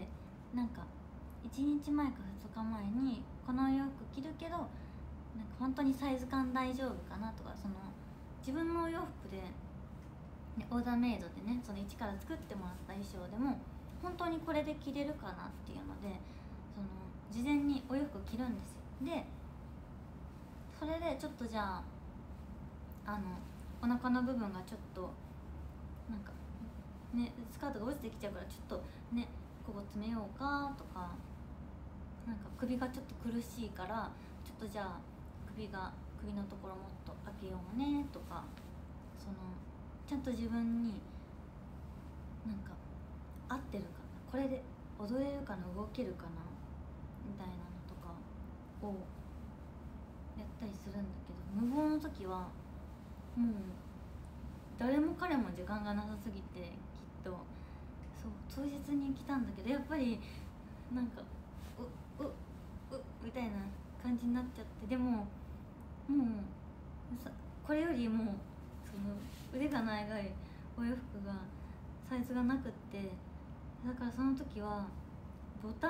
なんか1日前か2日前にこのお洋服着るけどなんか本当にサイズ感大丈夫かなとか、その自分のお洋服で、ね、オーダーメイドでね、その一から作ってもらった衣装でも本当にこれで着れるかなっていうので、その事前にお洋服着るんですよ。でそれでちょっとじゃあお腹の部分がちょっとなんかねスカートが落ちてきちゃうからちょっとねここ詰めようかとか、なんか首がちょっと苦しいからちょっとじゃあ首のところもっと開けようねとか、そのちゃんと自分になんか合ってるかな、これで踊れるかな、動けるかなみたいなのとかをやったりするんだけど、無謀の時はもう誰も彼も時間がなさすぎて、きっとそう当日に来たんだけど、やっぱりなんかみたいな感じになっちゃって、でももうこれよりもその腕が長いお洋服がサイズがなくって、だからその時はボタ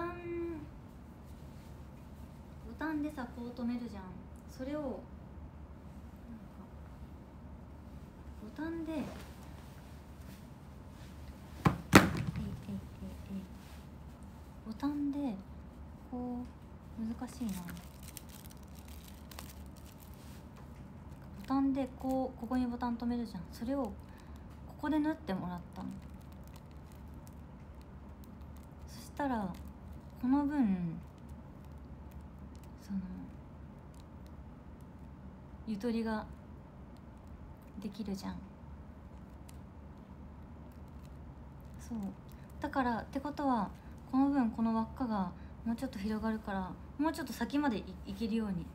ンでさこう留めるじゃん。それをなんかボタンでボタンでこう難しいな、ボタンでここにボタン留めるじゃん。それをここで縫ってもらったの。そしたらこの分そのゆとりができるじゃん。そうだからってことはここの分この輪っかがもうちょっと広がるから、もうちょっと先までいけるように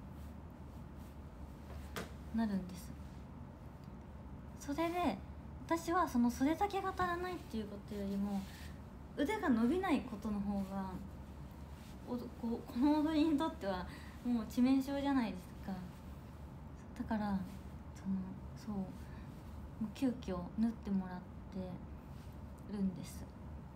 なるんです。それで私はその袖丈が足らないっていうことよりも、腕が伸びないことの方がこの踊りにとってはもう致命傷じゃないですか。だからそう急遽縫ってもらってるんです。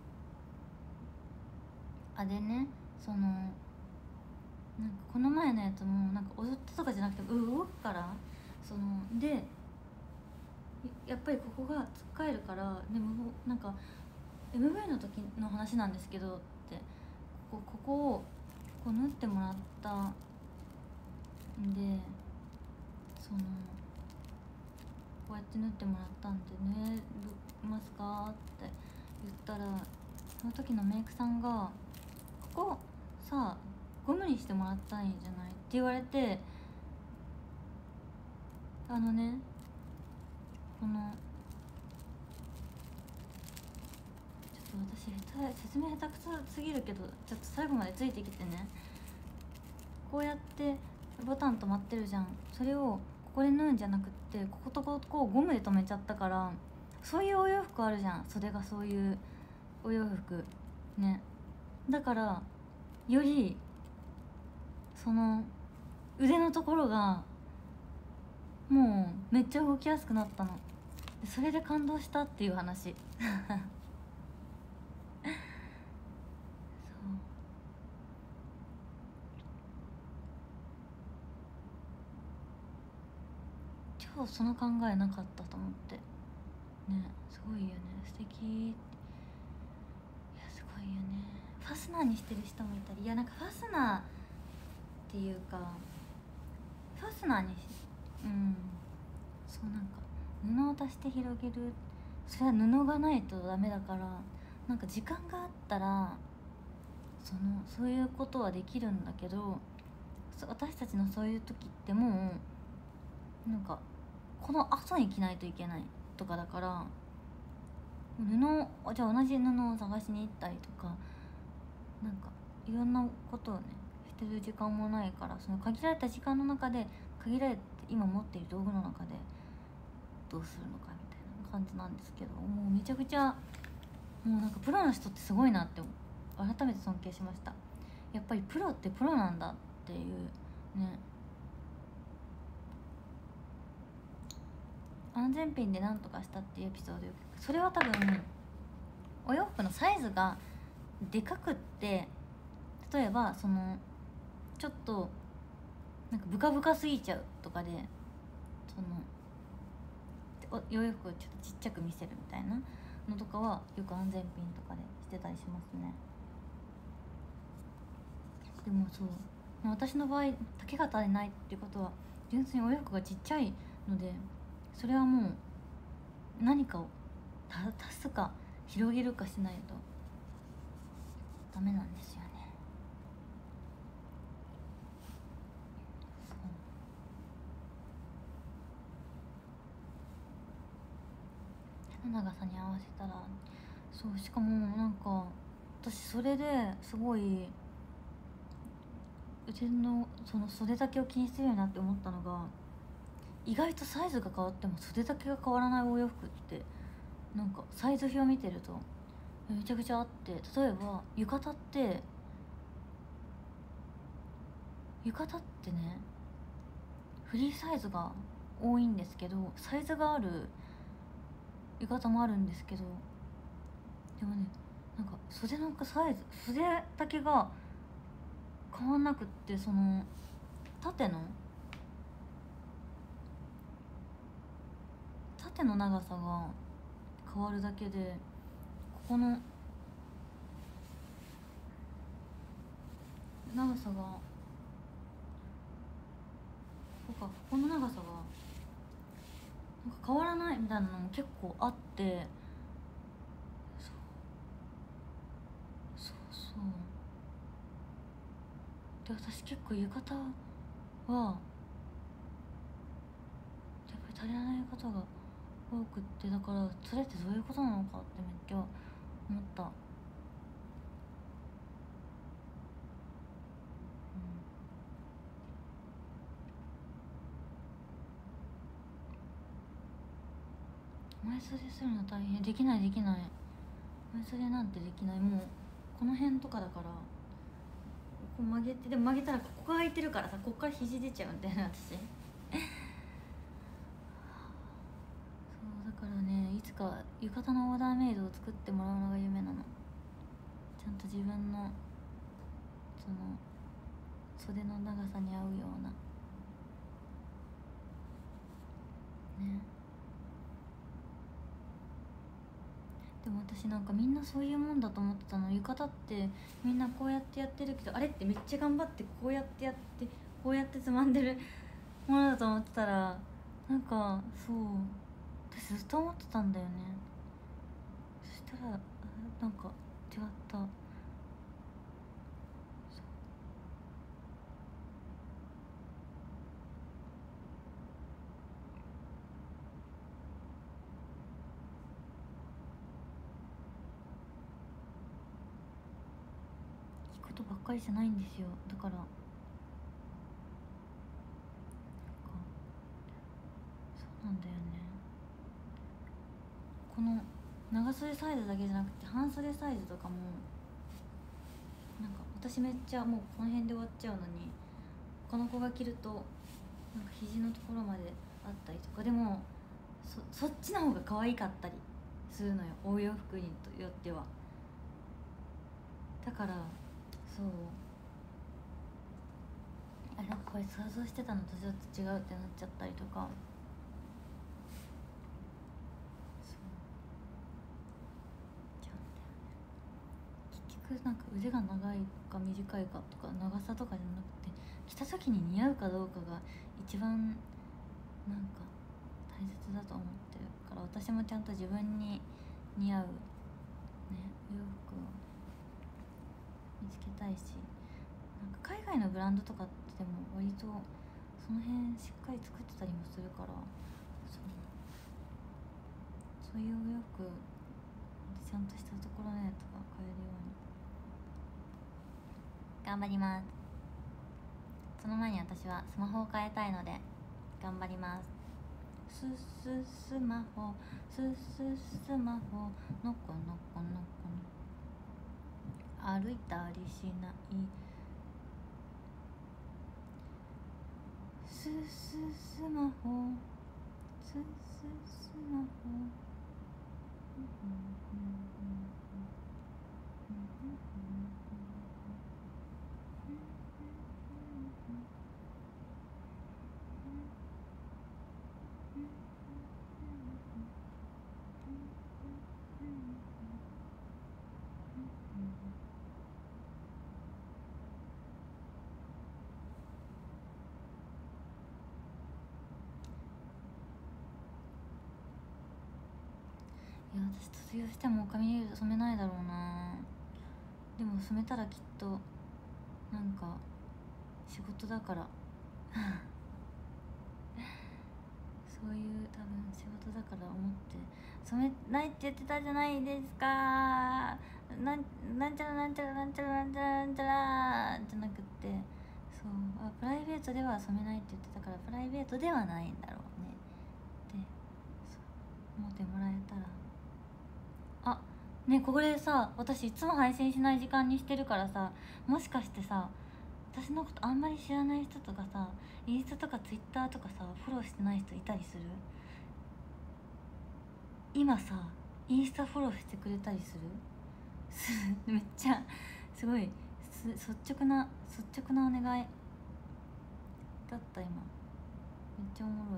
でね、なんかこの前のやつもなんか踊ったとかじゃなくて動くから、でやっぱりここがつっかえるから、でもなんか MV の時の話なんですけどって、ここをこう縫ってもらったんで、こうやって縫ってもらったんで縫えますかって言ったら、その時のメイクさんが「ここさゴムにしてもらったらいいんじゃない?」って言われて、このちょっと私説明下手くそすぎるけど、ちょっと最後までついてきてね。こうやってボタン止まってるじゃん。それをここで縫うんじゃなくって、こことここをゴムで留めちゃったから、そういうお洋服あるじゃん、袖がそういうお洋服ね。だからより腕のところがもうめっちゃ動きやすくなったの。それで感動したっていう話そう超その考えなかったと思ってね。すごいよね、素敵。いやすごいよね。ファスナーにしてる人もいたり、いやなんかファスナーっていうか、ファスナーにそう、なんか布を足して広げる、それは布がないとダメだから、なんか時間があったらそういうことはできるんだけど、私たちのそういう時ってもうなんかこの後に着ないといけないとかだから、じゃあ同じ布を探しに行ったりとか、なんかいろんなことをねしてる時間もないから、その限られた時間の中で限られて今持っている道具の中でどうするのかみたいな感じなんですけど、もうめちゃくちゃもうなんかプロの人ってすごいなって改めて尊敬しました。やっぱりプロってプロなんだっていうね。安全ピンで何とかしたっていうエピソード、それは多分お洋服のサイズがでかくって、例えばちょっとなんかブカブカすぎちゃうとかで、お洋服をちょっとちっちゃく見せるみたいなのとかはよく安全ピンとかでしてたりしますね。でも私の場合丈が足りないっていうことは純粋にお洋服がちっちゃいので、それはもう何かを足すか広げるかしないとダメなんですよね。手の長さに合わせたら、しかもなんか私それですごい腕の袖丈を気にするようになって思ったのが、意外とサイズが変わっても袖丈が変わらないお洋服ってなんかサイズ表見てるとめちゃくちゃあって、例えば浴衣ってねフリーサイズが多いんですけど、サイズがある浴衣もあるんですけど、でもねなんか袖丈が変わんなくって、縦の長さが変わるだけで、ここの長さがここの長さがなんか変わらないみたいなのも結構あって、そうで、私結構浴衣はやっぱり足りないことが多くって、だからそれってどういうことなのかってめっちゃ思った。 前袖するの大変。できないできない。前袖なんてできない。もうこの辺とかだから、ここ曲げて、でも曲げたらここが空いてるからさ、ここから肘出ちゃうんだよね私。そうだからね、いつか浴衣のオーダーメイドを作ってもらうのが夢なの。ちゃんと自分のその袖の長さに合うようなね。でも私なんかみんなそういうもんだと思ってたの。浴衣ってみんなこうやってやってるけど、あれってめっちゃ頑張ってこうやってやってこうやってつまんでるものだと思ってたら、なんかそう私ずっと思ってたんだよね。そしたらなんか違った。いいことばっかりじゃないんですよ。だからそうなんだよね。この長袖サイズだけじゃなくて半袖サイズとかもなんか私めっちゃもうこの辺で終わっちゃうのに、他の子が着るとなんか肘のところまであったりとか。でもそっちの方が可愛かったりするのよ、応用服によっては。だからそうなんかこれ想像してたのとちょっと違うってなっちゃったりとか。結局なんか腕が長いか短いかとか長さとかじゃなくて、着た時に似合うかどうかが一番なんか大切だと思ってるから、私もちゃんと自分に似合うねお洋服を見つけたいし、なんか海外のブランドとかってでも割とその辺しっかり作ってたりもするから、そういうお洋服ちゃんとしたところのやつが買えるように頑張ります。その前に私はスマホを変えたいので頑張ります。スマホスマホのこのこのこの歩いたりしない。スマホスマホいや私卒業しても髪染めないだろうな。でも染めたらきっとなんか仕事だからそういう多分仕事だから思って染めないって言ってたじゃないですか。なんちゃらなんちゃらなんちゃらなんちゃらなんちゃらじゃなくって、そうプライベートでは染めないって言ってたから、プライベートではないんだろうねって思ってもらえたら。あね、これさ私いつも配信しない時間にしてるからさ、もしかしてさ私のことあんまり知らない人とかさ、インスタとかツイッターとかさフォローしてない人いたりする？今さインスタフォローしてくれたりする？めっちゃすごい率直なお願いだった今。めっちゃおもろい。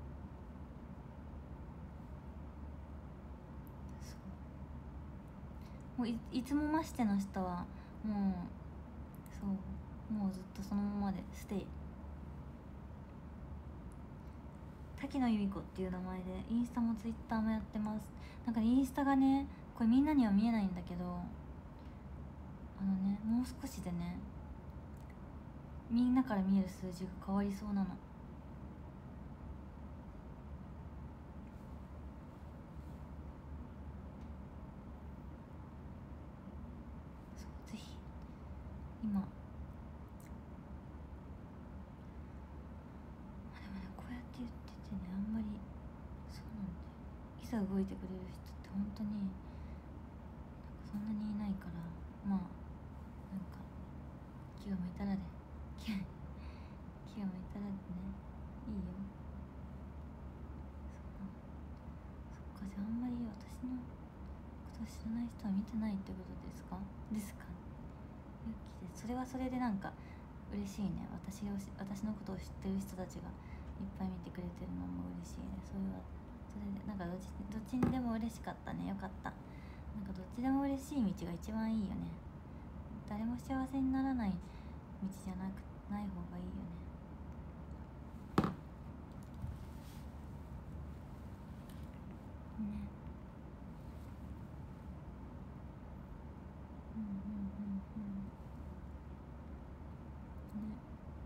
もう いつもましての人はもうもうずっとそのままでステイ。滝野由美子っていう名前でインスタもツイッターもやってます。なんかインスタがね、これみんなには見えないんだけど、もう少しでねみんなから見える数字が変わりそうなの。そうぜひ今でもねこうやって言っててね、あんまりそうなんだよ。いさ動いてくれる人って本当にそんなにいないから、まあなんか気が向いたらで気が向いたらでね、いいよ。そっか、じゃああんまり私のことを知らない人は見てないってことですかユッキーです。それはそれでなんか嬉しいね。私のことを知ってる人たちがいっぱい見てくれてるのも嬉しいね。それでなんかどっちにでも嬉しかったね。よかった。なんかどっちでも嬉しい道が一番いいよね。誰も幸せにならない道じゃない方がいいよね。ね。ね。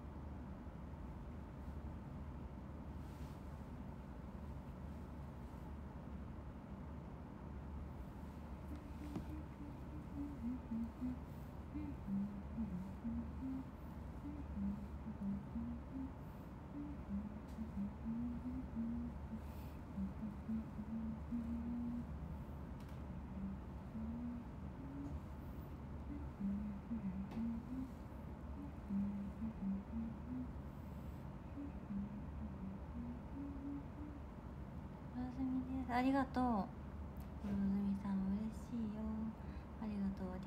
ありがとう。よろずみさん嬉しいよ。ありがとう。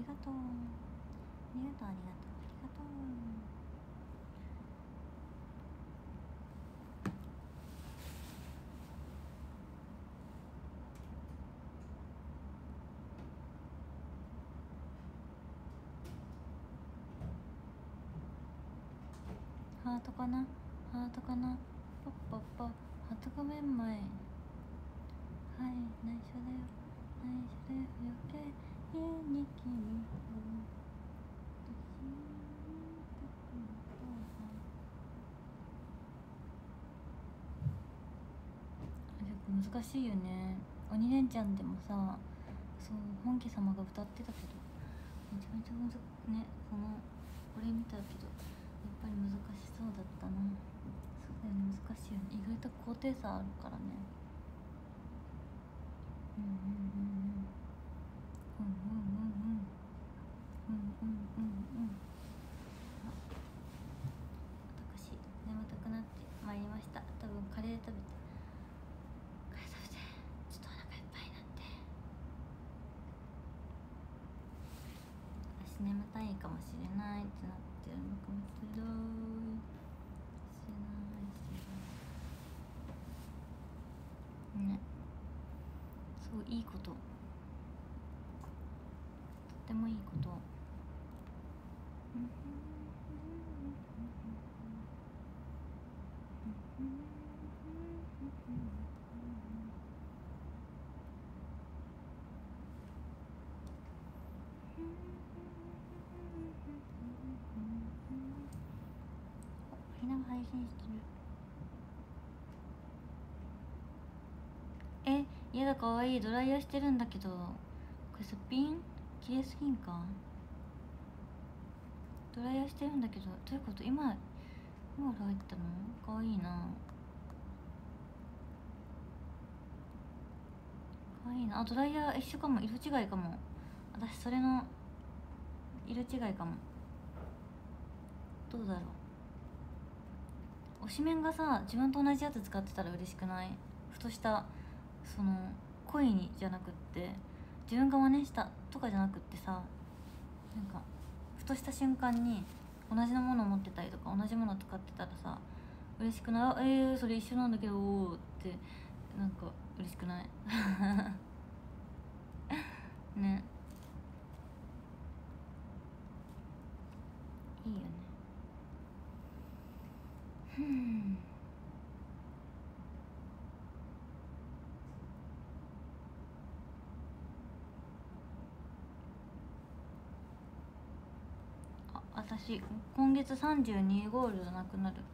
ハートかな、ポッポッポ、ハートごめんまい。はい、内緒だよ余計に君を難しいよね。鬼レンチャンでもさ、そう本家様が歌ってたけどめちゃめちゃね、これ見たけどやっぱり難しそうだったな。そうだよね、難しいよね。意外と高低差あるからね。私眠たくなってまいりました。多分カレー食べてちょっとお腹いっぱいになって、私眠たいかもしれないってなってるのかもしれないね。そういいこと、とってもいいこと。みんなが配信してる。やだ、かわいい。ドライヤーしてるんだけど、これすっぴん綺麗すぎんか。ドライヤーしてるんだけど、どういうこと？今入ったの？かわいいな。かわいいな。あ、ドライヤー一緒かも。色違いかも。私それの色違いかも。どうだろう。推しメンがさ、自分と同じやつ使ってたら嬉しくない？ふとした恋にじゃなくって、自分が真似したとかじゃなくってさ、なんかふとした瞬間に同じのものを持ってたりとか同じものを使ってたらさ嬉しくない？それ一緒なんだけどってなんか嬉しくない？ね、いいよね。私今月32ゴールドなくなる。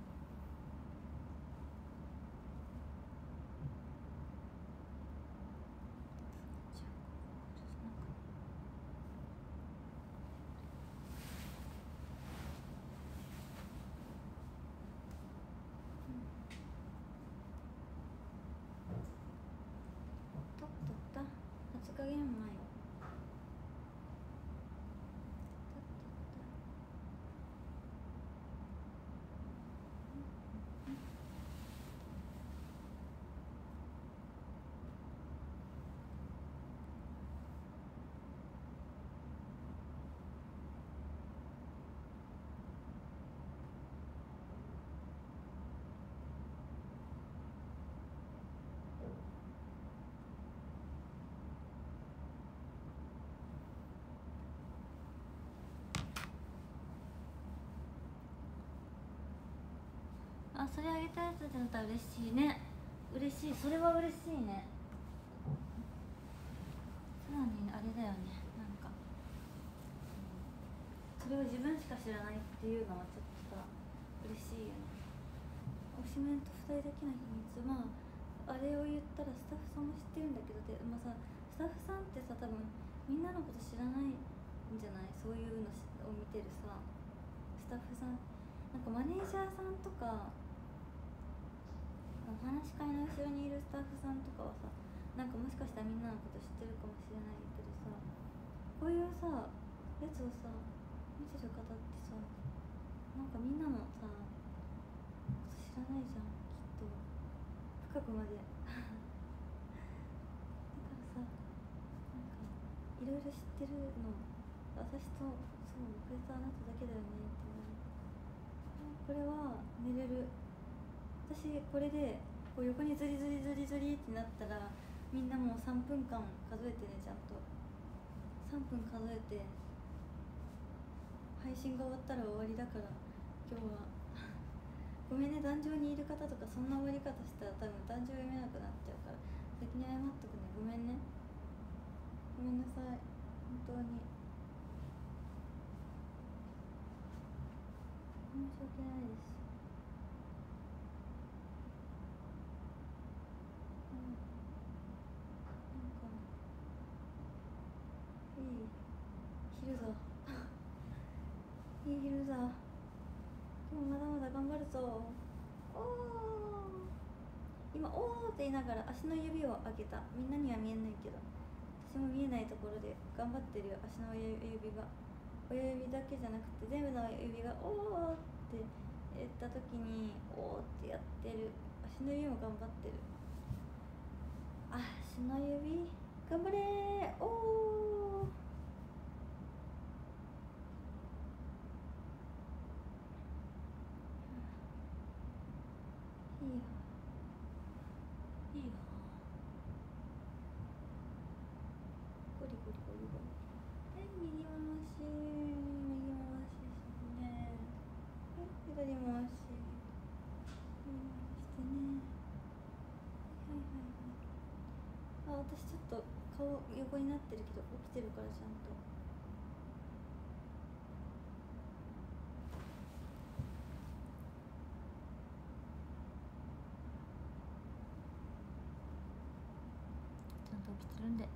加減うまいよ。あ、それあげたやつだったら嬉しいね。嬉しい、それは嬉しいね。さらにあれだよね、なんかそれを自分しか知らないっていうのはちょっとさ嬉しいよね。推しメンと2人だけの秘密、まああれを言ったらスタッフさんも知ってるんだけど、でまあさ、スタッフさんってさ多分みんなのこと知らないんじゃない、そういうのを見てるさスタッフさん、なんかマネージャーさんとかお話し会の後ろにいるスタッフさんとかはさ、なんかもしかしたらみんなのこと知ってるかもしれないけどさ、こういうさやつをさ見てる方ってさ、なんかみんなのさ知らないじゃん、きっと深くまでだからさ、なんかいろいろ知ってるの私とそう僕とあなただけだよねって言われる。これは寝れる。私これでこう横にズリズリズリズリってなったらみんなもう3分間数えてね、ちゃんと3分数えて配信が終わったら終わりだから。今日はごめんね、壇上にいる方とかそんな終わり方したら多分壇上読めなくなっちゃうから先に謝っとくね。ごめんね、ごめんなさい、本当に申し訳ないです。いい昼だいい昼だ。でもまだまだ頑張るぞ。おー、今おーって言いながら足の指を上げた。みんなには見えないけど私も見えないところで頑張ってるよ。足の親指が、親指だけじゃなくて全部の指がおーって言った時におーってやってる。足の指も頑張ってる。足の指頑張れー。おー、いいよいいよ。ゴリゴリゴリゴリ。右回し右回ししてね。左回し右回してね。はいはいはい。あ、私ちょっと顔横になってるけど起きてるからちゃんと。ちゃんと起きてるんで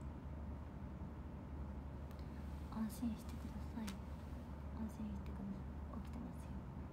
安心してください。安心してください。起きてますよ。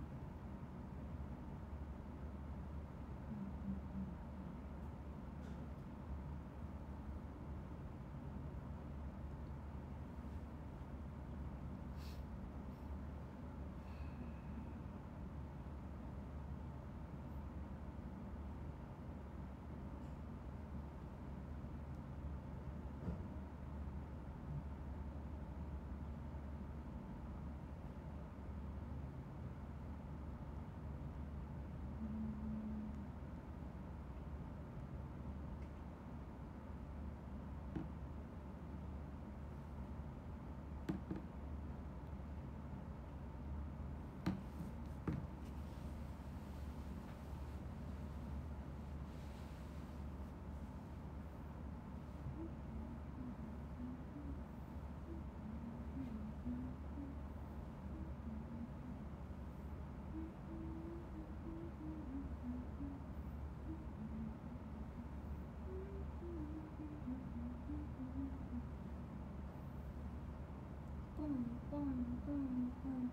ポンポンポンポン。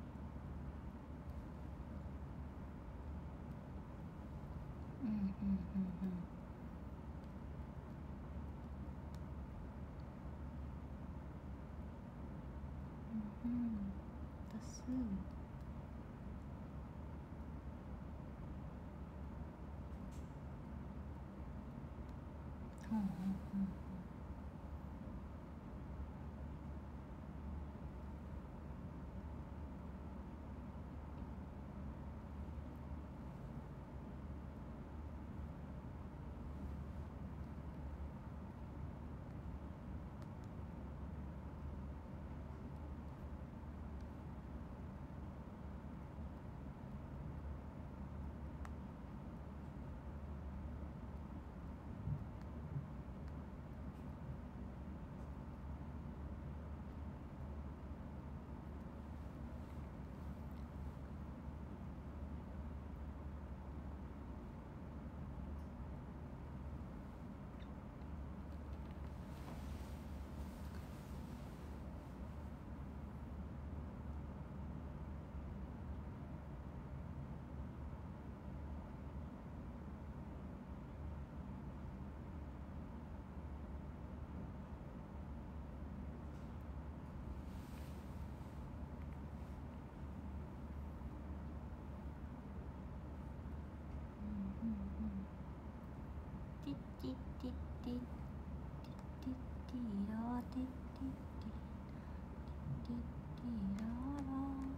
うんうんうんうんうん多数。うんうんうんティッティッティッティッティッティッティラティッティッティッティッティララ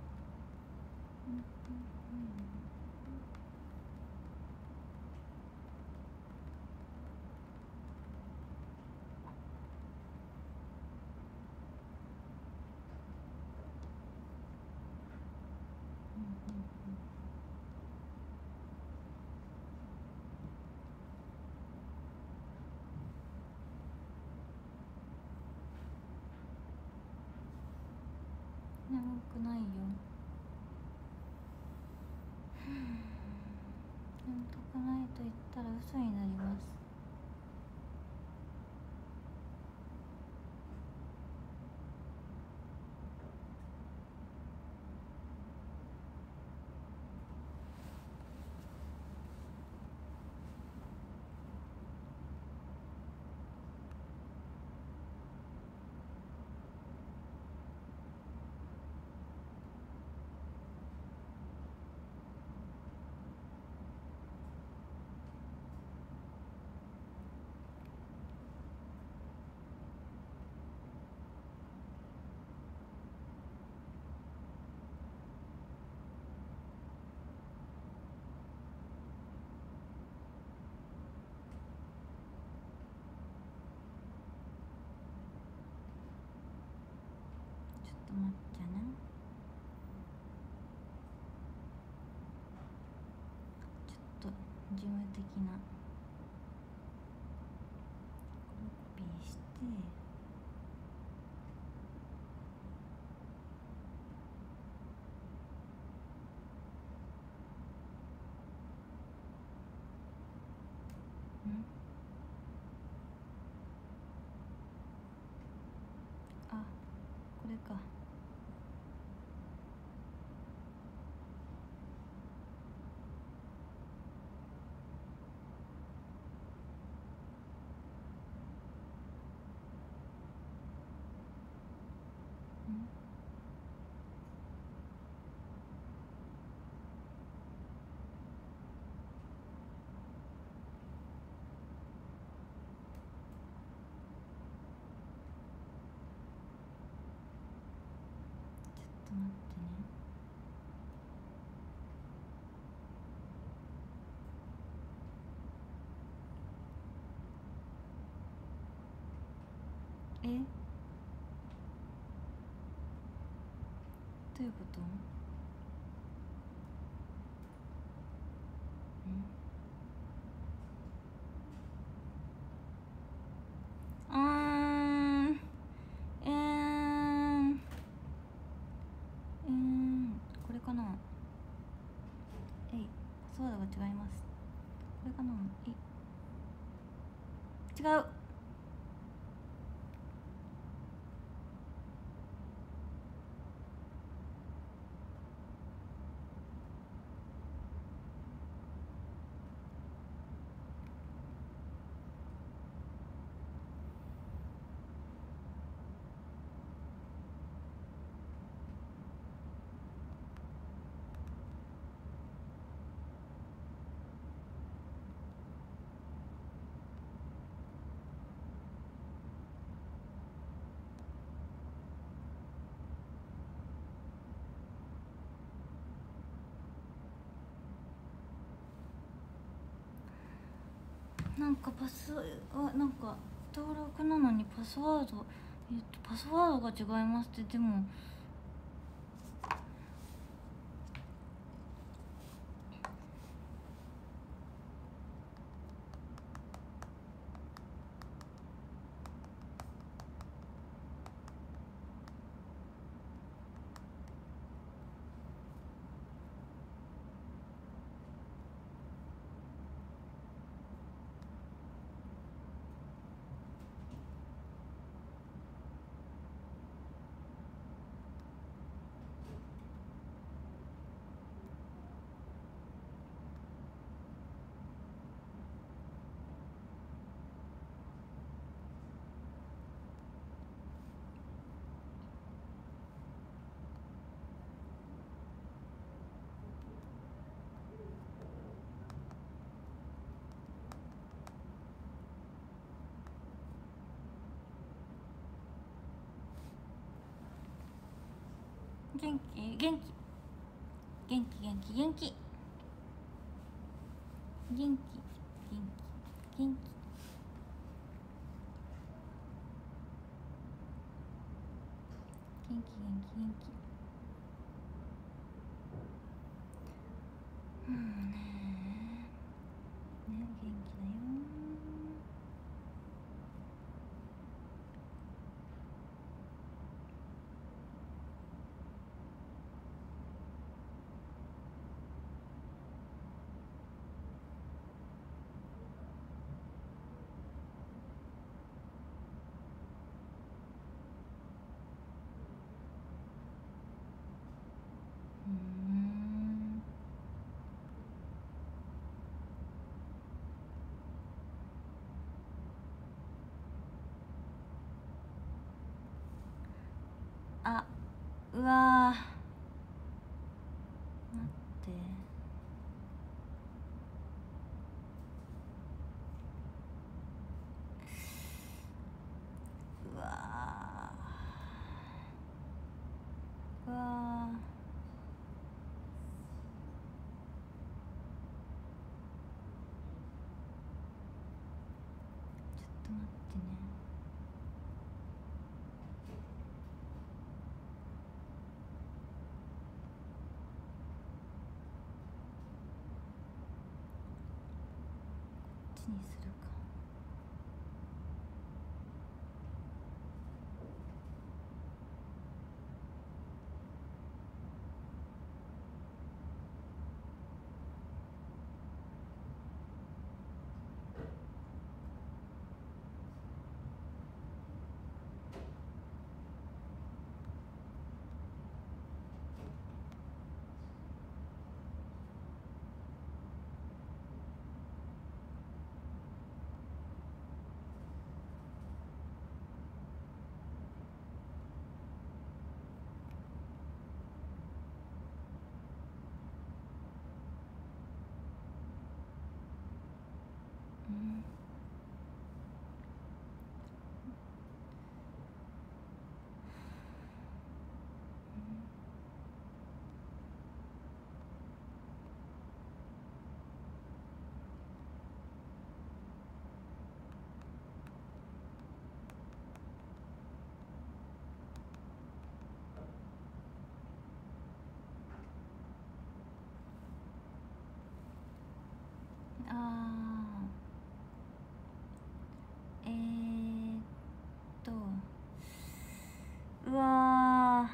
眠くないよ。眠たくないと言ったら嘘になります。ちょっと待ってね。ちょっと事務的なコピーして、あ、これか。ちょっと待ってね。え、どういうこと？うーん、これかな。えい、パスワードが違います。これかな。違う。なんかなんか登録なのにパスワード、パスワードが違いますって。でも元気元気元気元気元気元気元気元気元気。うんね元気だよ。あ、うわー、待って、うわー、うわー、ちょっと待ってね。こっちにするか。あー、とうわ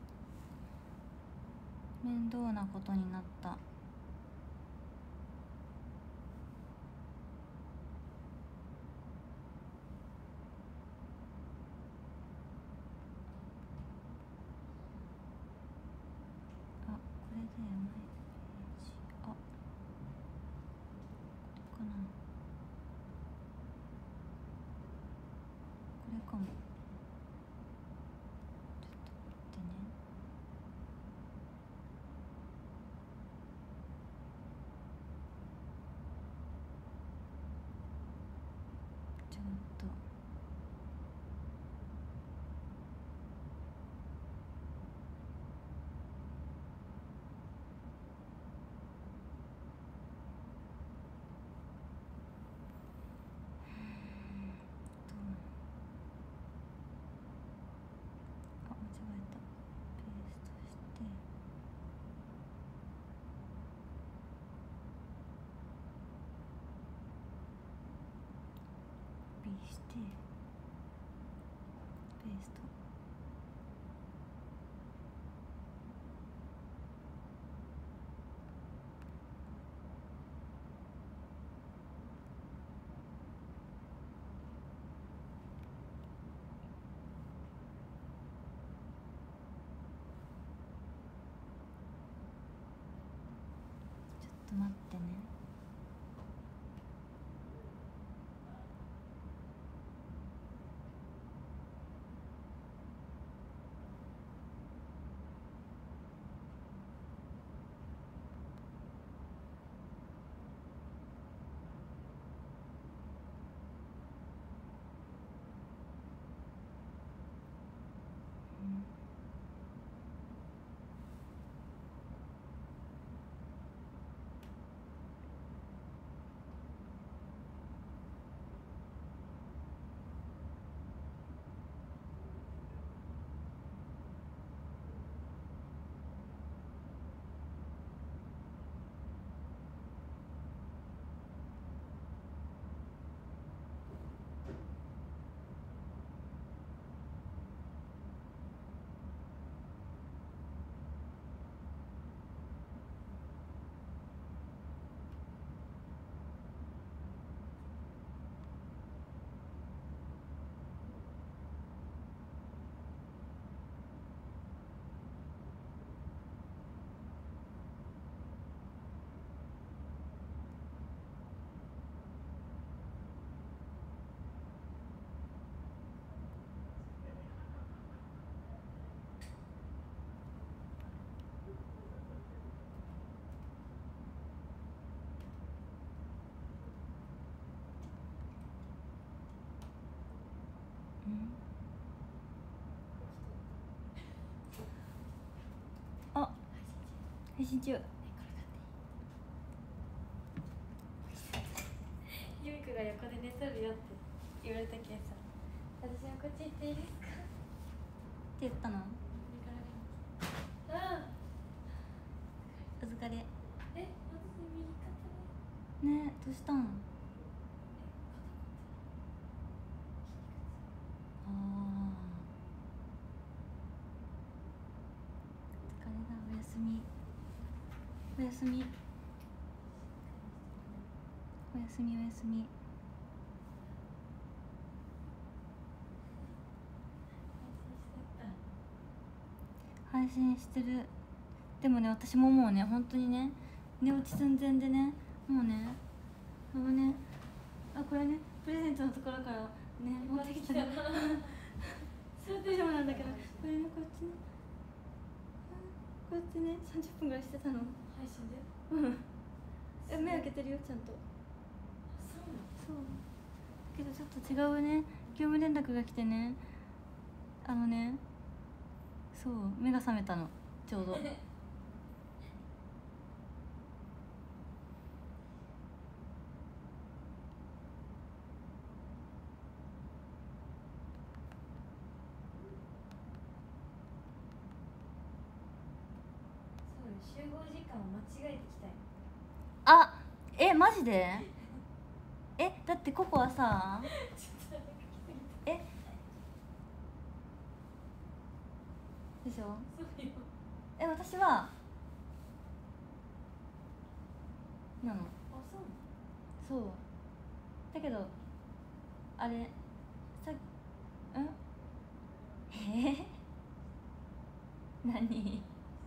ー、面倒なことになった。あ、これでやばいページ。あ、これかな、これかも。ちょっと待ってね。ちょっとあ、間違えた。ペーストしてコピーしてペースト。ちょっと待ってね。 んあ配信中。ゆみこが横で寝とるよって言われたけんさ、私はこっち行っていいですかって言ったの。お疲れ。え、私右肩ね。どうしたん。ああ、疲れだ。おやすみ。おやすみ。おやすみ、おやすみ。配信してる。でもね、私ももうね、本当にね、寝落ち寸前でね、もうね、あ、これね、プレゼントのところからね、持ってきたの。座ってるもなんだけど、これね、こっちね、こうやってね、30分ぐらいしてたの。配信で。目開けてるよ、ちゃんと。そうけどちょっと違うね、業務連絡が来てね、そう、目が覚めたの、ちょうど。集合時間を間違えてきたよ。あ、マジでだってココはさでしょ。私はなの。そうだけどあれさ何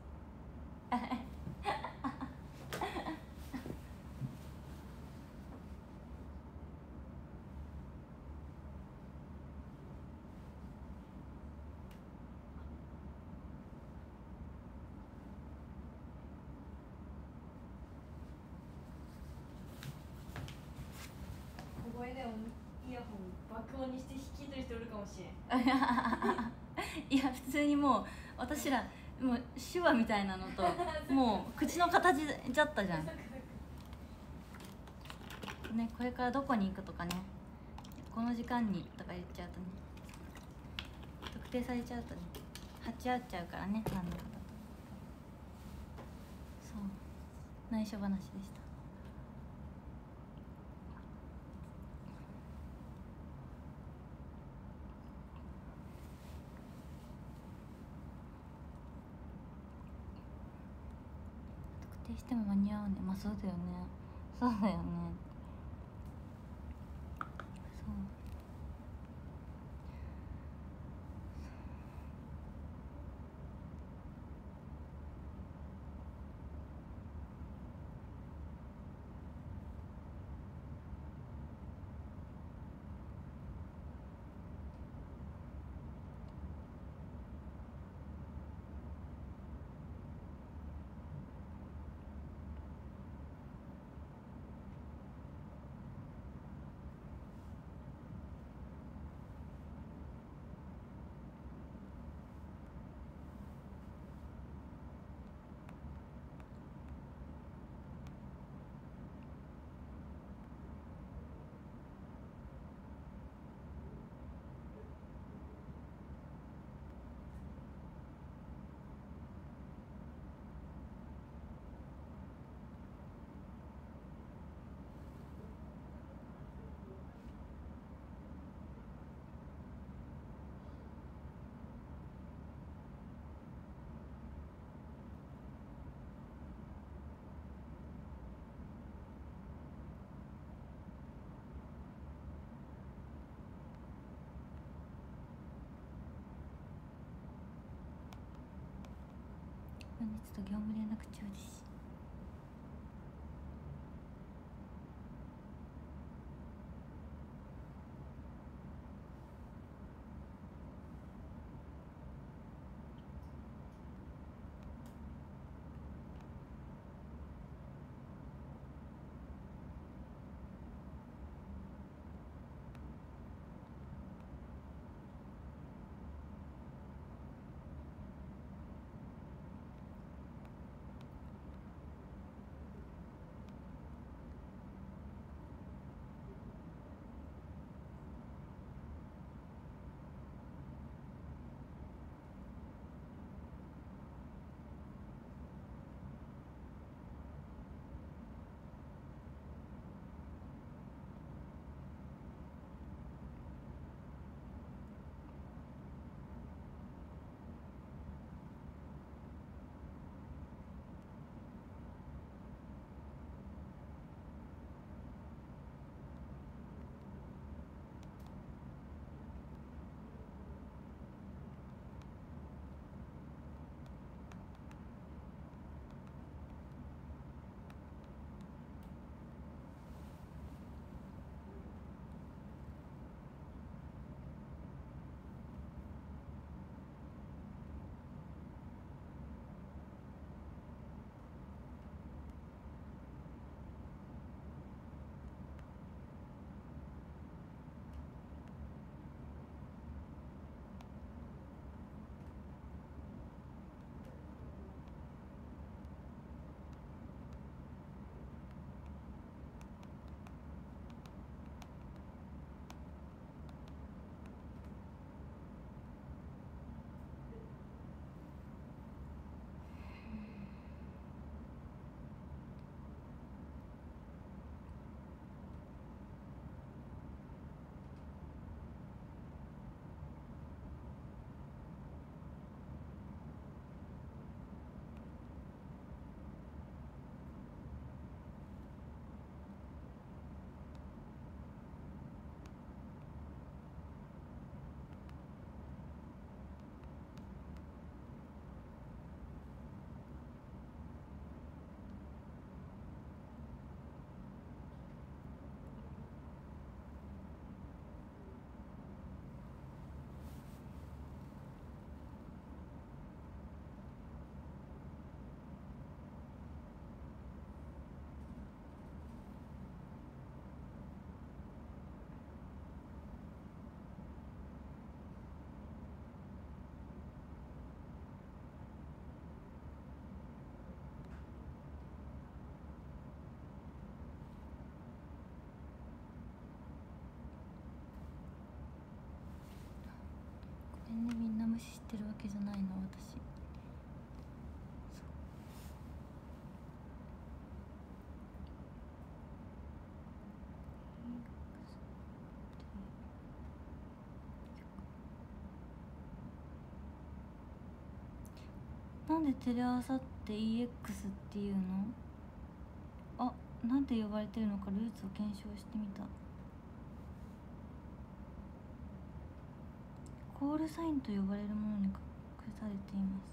小声でイヤホン爆音にして弾き取る人おるかもしれん。いや普通にもう私らもう手話みたいなのともう口の形じゃったじゃんね。これからどこに行くとかね、この時間にとか言っちゃうとね、特定されちゃうとね、鉢合っちゃうからね、何の方と。そう内緒話でした。特定しても間に合うね。まあそうだよね、そうだよね。そう本日と業務連絡中です。 なんでテレ朝って EX っていうの？あ、なんて呼ばれてるのかルーツを検証してみた。コールサインと呼ばれるものに隠されています。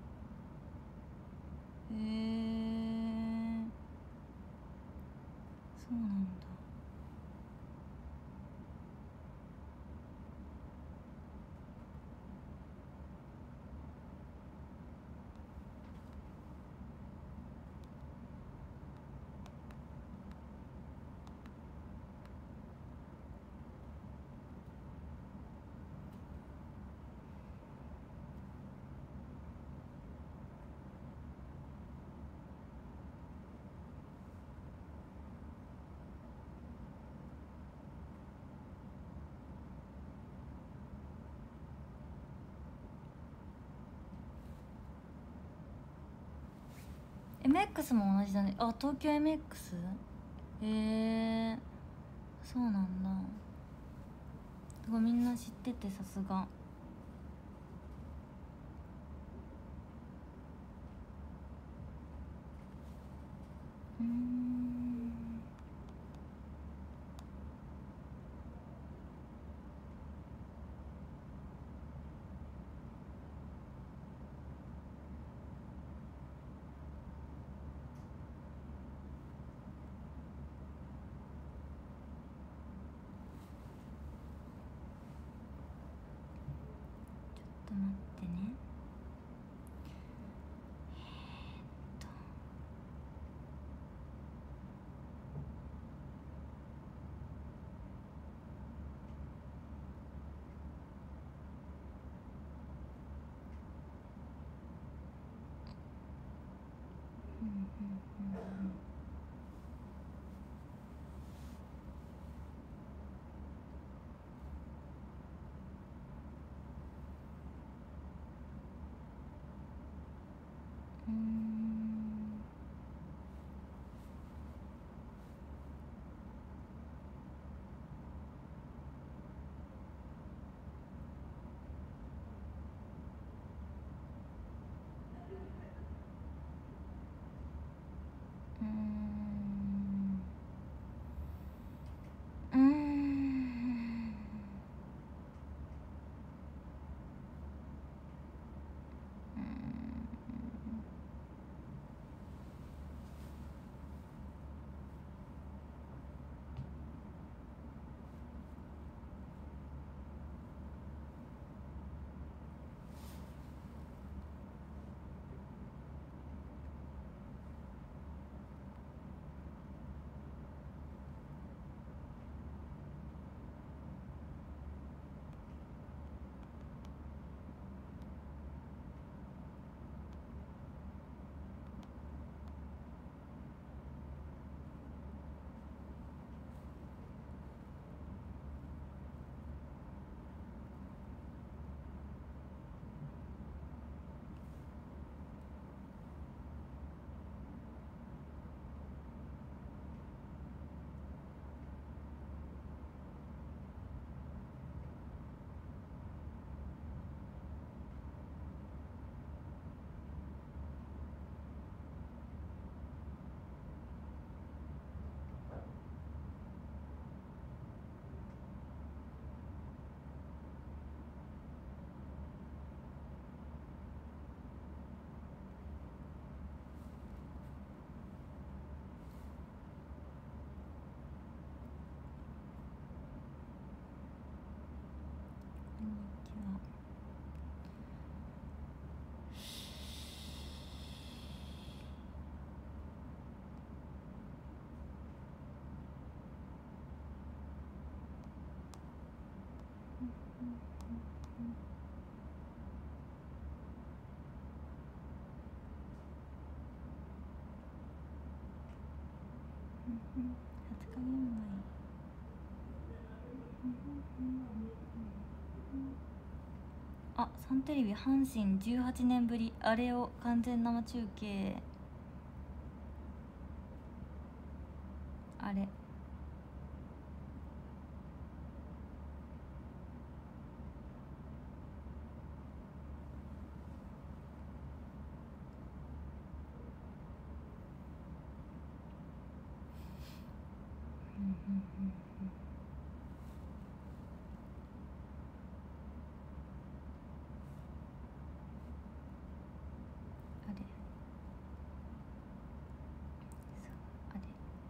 そうなんだ。MX も同じだね。あ、東京 MX？ そうなんだ。すごいみんな知っててさすが。ちょっと待ってね。20日現場。あ、サンテレビ阪神18年ぶりあれを完全生中継。あれうんうんうん。あれ、そう、あれ、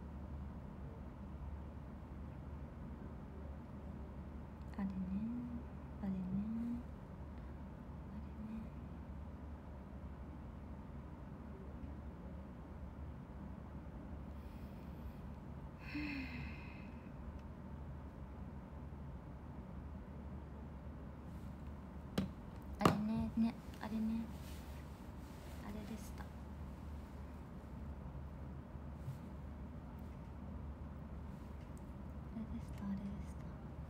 あれね、あれね、あれね。あれね、ね、あれね、あれでした。あれでした、あれでした。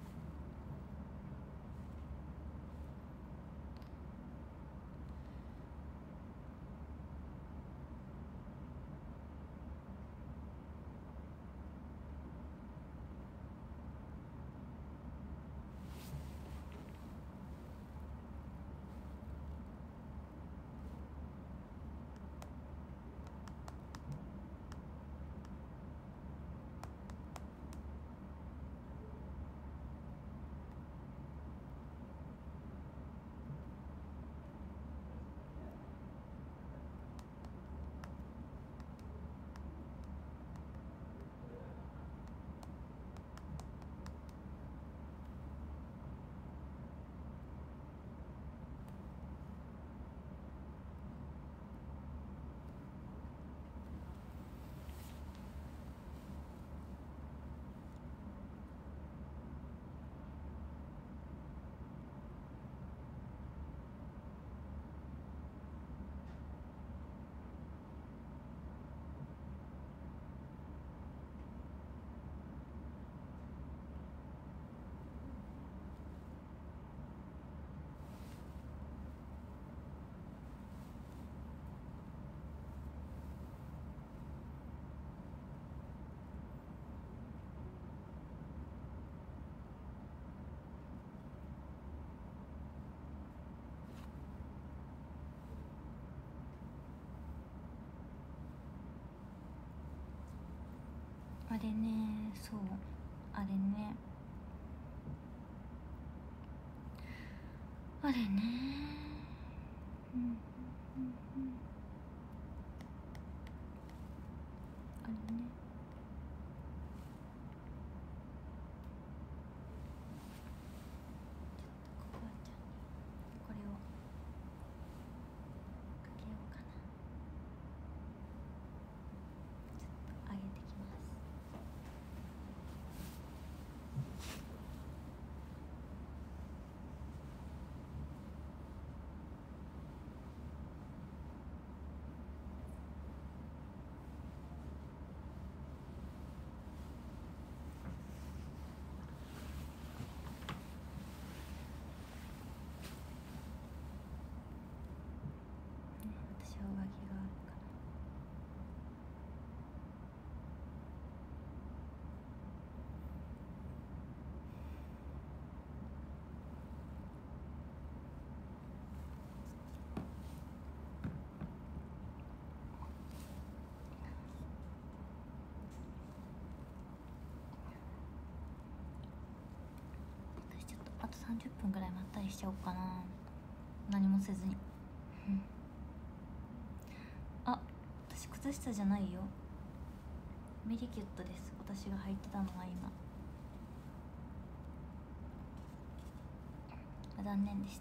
あれね、そう、あれね、あれね、うんうんうんうん、あれね。ココアちゃんにこれをかけようかな。ちょっと上げてきます。私は上着があるから。私ちょっとあと30分ぐらいまったりしちゃおうかな、何もせずに。あ、私靴下じゃないよ、メリキュットです。私が履いてたのは今。残念でした。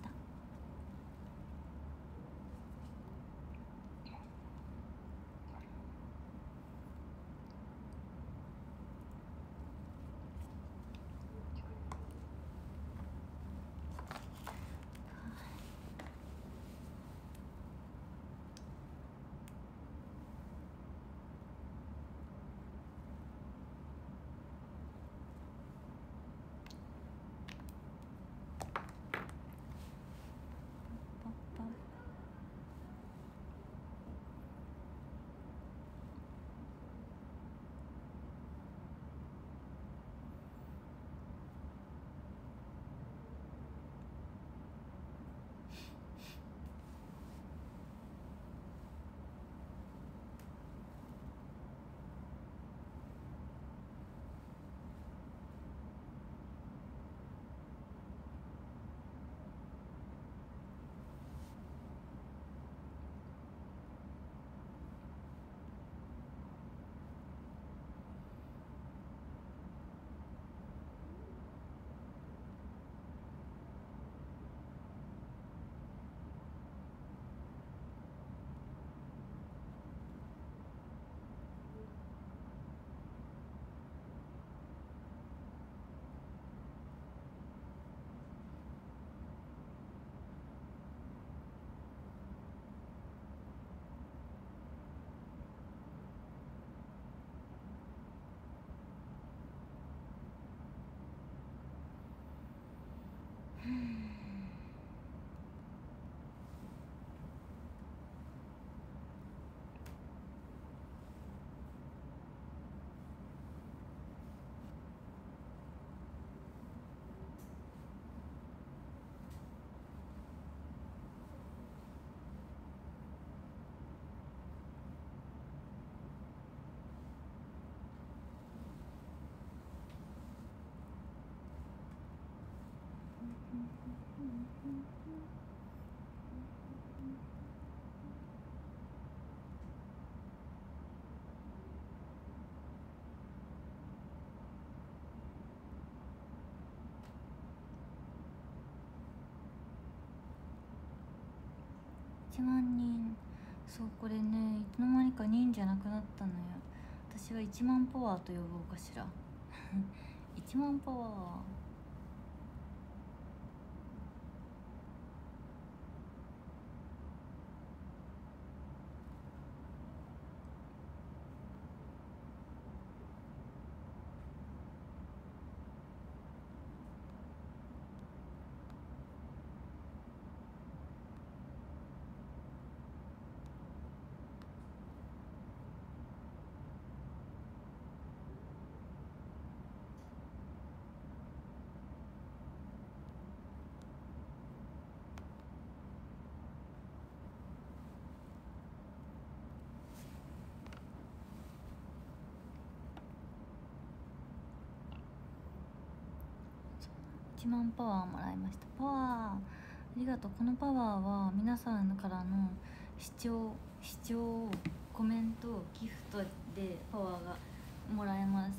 1万人。そう、これね、いつの間にか人じゃなくなったのよ。私は1万パワーと呼ぼうかしら。1万パワー。1万パワーもらいました。パワーありがとう。このパワーは皆さんからの視聴コメントギフトでパワーがもらえます。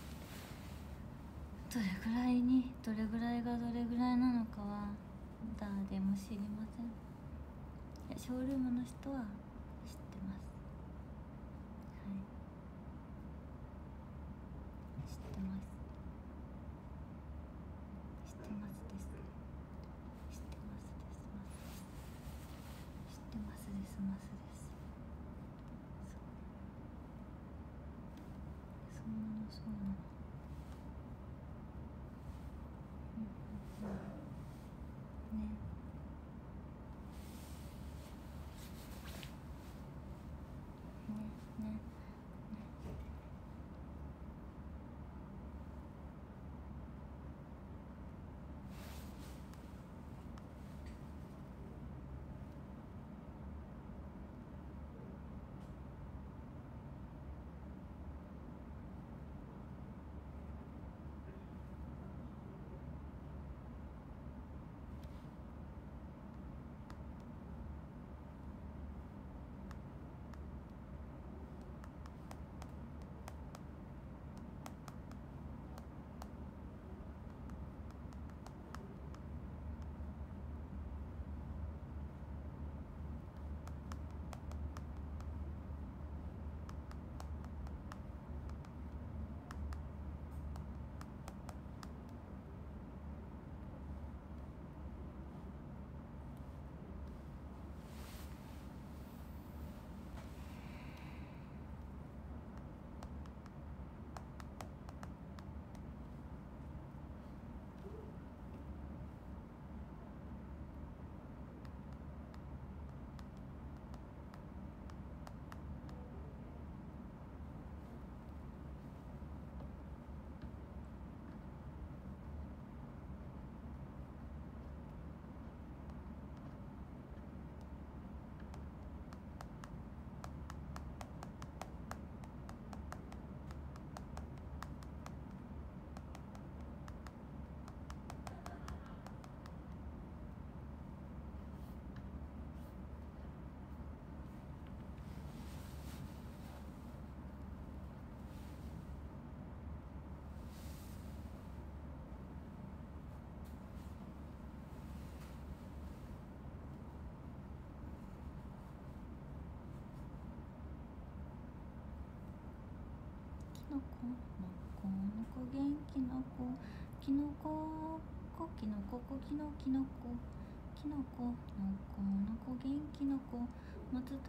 どれぐらいがどれぐらいなのかは誰も知りません。ショールームの人は知ってます。はい、知ってます。知ってますです。知ってますです。知ってますです。ますです。そうなの、そうなの。ね。ねね。のこのこ元気の子きのここきのここきのきのこきのこのこ元気の子松茸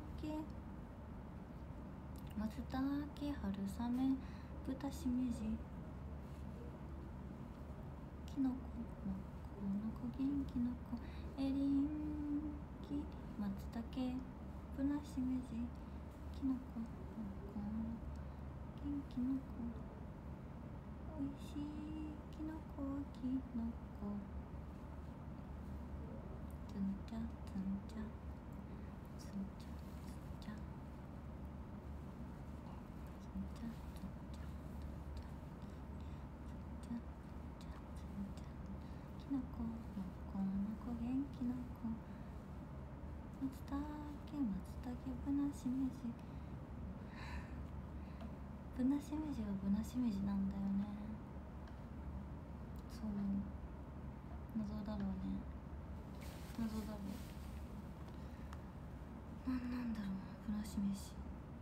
春雨豚しめじきのこのこの子元気の子エリンギ松茸ぶなしめじきのこのこ元気の子おいしいきのこきのこつんちゃつんちゃつんちゃつんちゃつんちゃつんちゃつんちゃきのこのこのこ元気の子松茸ぶなしめじぶなしめじはぶなしめじなんだよね。そう謎だろうね。謎だろう。なんだろうぶなしめじ。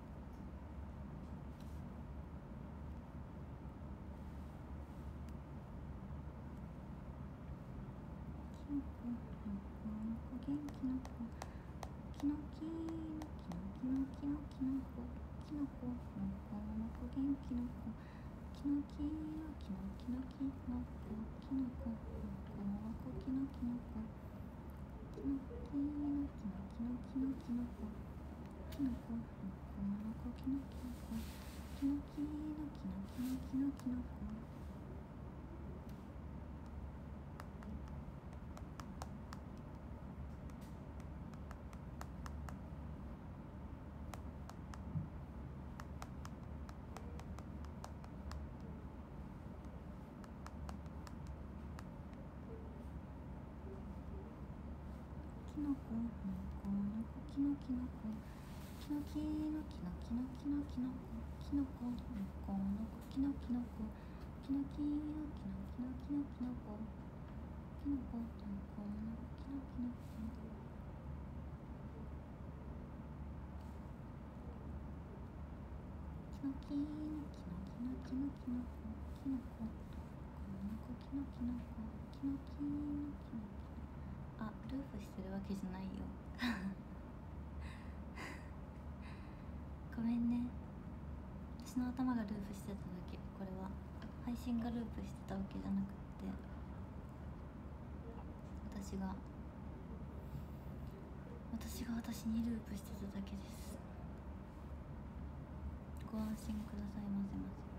きのこのこ元気の子きのきのきのきのきのこきのこのこのこ元気の子きのきのきのきのきのこきのこのこのこきのきのこきのきのきのきのきのきのこきのこのこのこきのきのこきのきのきのきのきのきのこきのこのこのこきのきのこきのきのきのきのきのきのこきのこのこのこきのきのこきのきのきのきのきのきのこきのこのこのこきのきのこきのきのきのきのきのこきのここのこきのきのこきのきのきのきあ、ループしてるわけじゃないよごめんね。私の頭がループしてただけ。これは配信がループしてたわけじゃなくて私が私にループしてただけです。ご安心くださいませませ。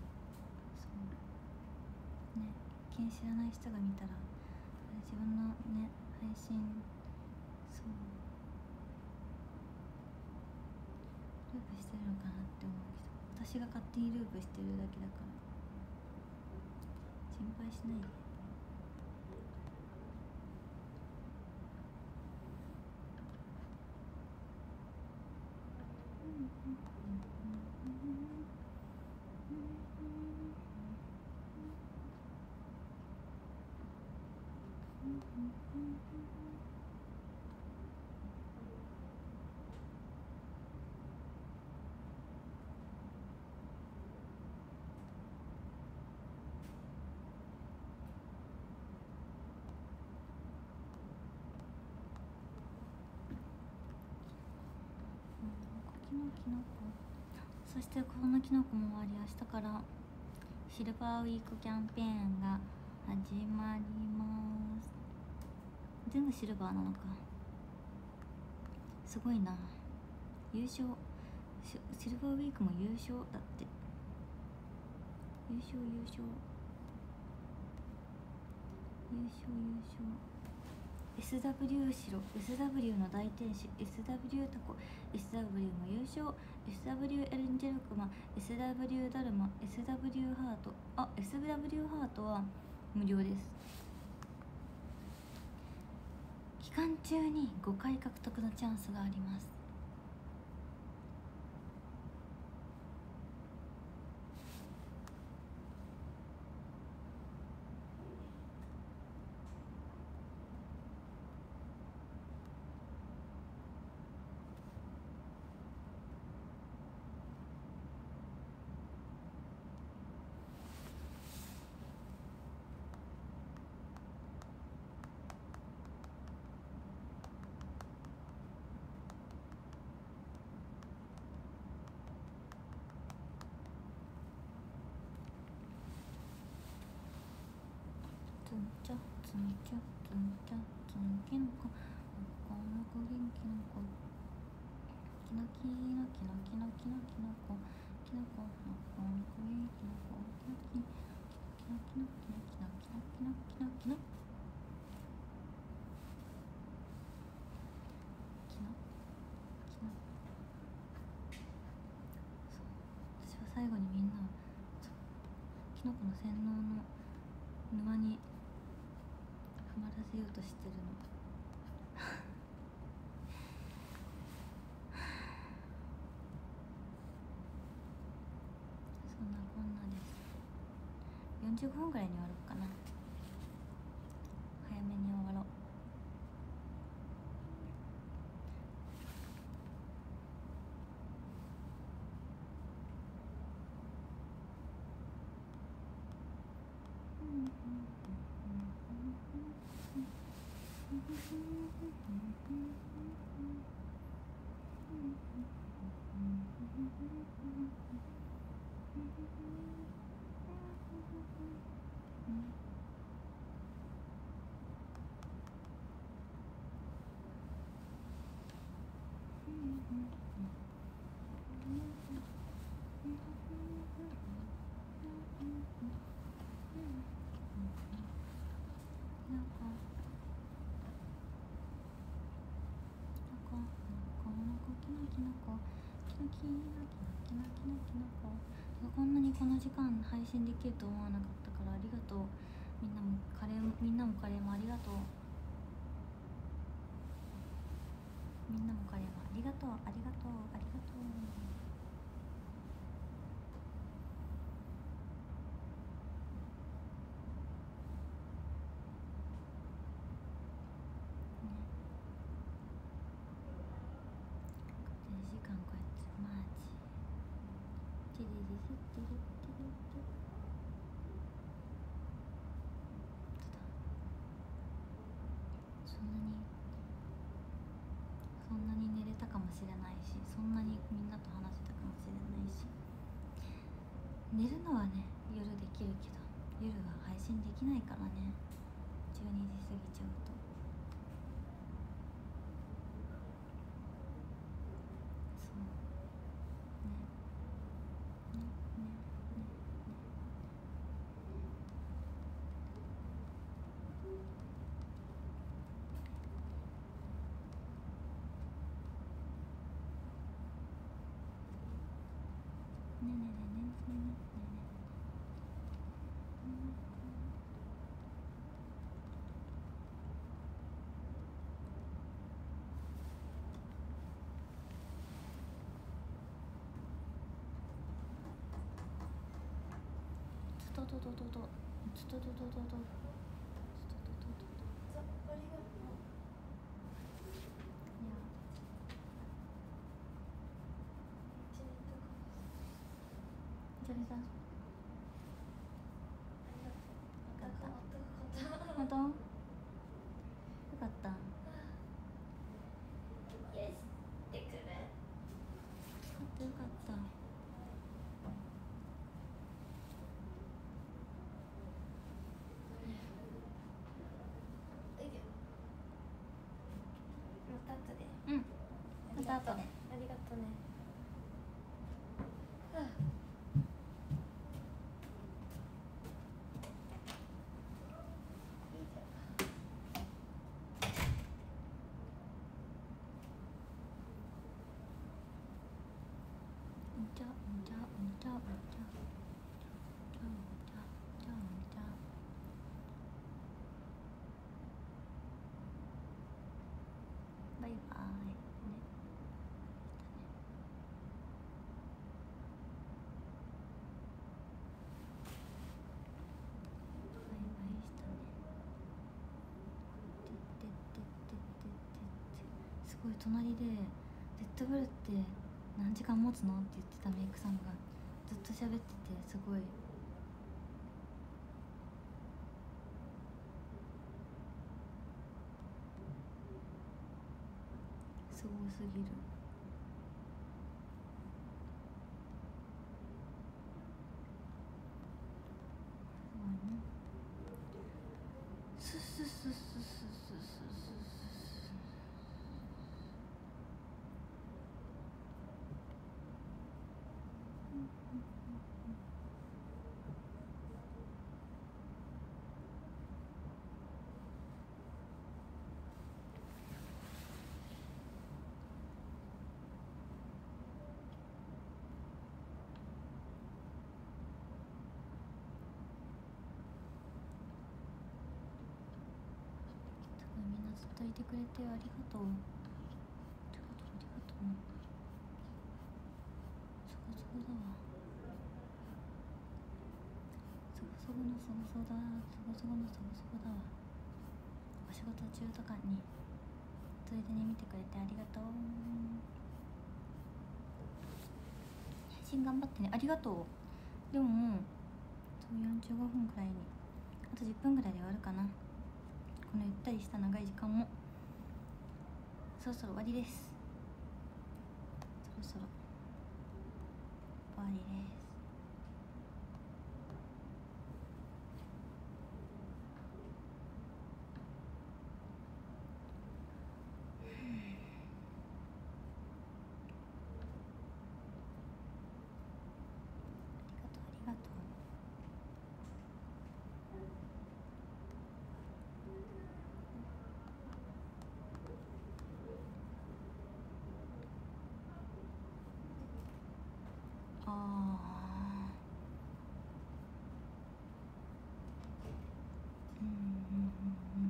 そうね、一見知らない人が見たら自分のね配信そうループしてるのかなって思うけど、私が勝手にループしてるだけだから心配しないで。きのこ、そしてこのきのこも終わり、明日からシルバーウィークキャンペーンが始まります。全部シルバーなのか、すごいな。優勝シルバーウィークも優勝だって。優勝SW 白 SW の大天使 SW タコ SW も優勝 SW エンジェルクマ SW ダルマ SW ハートSW ハートは無料です。期間中に5回獲得のチャンスがあります。 つんちゃつんちゃつんちゃつんきのここの子元気の子きのきのきのきのきのきのこきのこのこの子元気の子きのききのきのきのきのきのきのきのきの私は最後にみんなをキノコの洗脳の沼にはまらせようとしてるのそんなこんなです45分ぐらいに終わろうかな。早めに終わろう。こんなにこの時間配信できると思わなかったからありがとう。みんなもカレーもありがとう。みんなもカレーもありがとうありがとうありがとう。時間こいつマジテレレレテレテレテそんなに寝れたかもしれないし、そんなにみんなと話せたかもしれないし。寝るのはね夜できるけど夜は配信できないからね。12時過ぎちゃうとそうねねねねねねねねねねねねととととととととととととじゃあさ本当？よかった。よし、ってくる。よかった。また後で。うん。また後で。ありがとうね。バイバイね。バイバイしたね。すごい隣でレッドブルって何時間持つのって言ってたメイクさんがずっと喋っててすごいすごすぎる。すごいね。 スススススみんなずっといてくれてありがとう。ありがとうありがとう。そこそこだわ。そこそこのそこそこだ。そこそこのそこそこだわ。お仕事中とかについでに見てくれてありがとう。配信頑張ってね。ありがとう。でももう45分くらいにあと10分ぐらいで終わるかな。このゆったりした長い時間もそろそろ終わりです。そろそろ終わりです。ありがとうありがとう。ああ、うんうんうん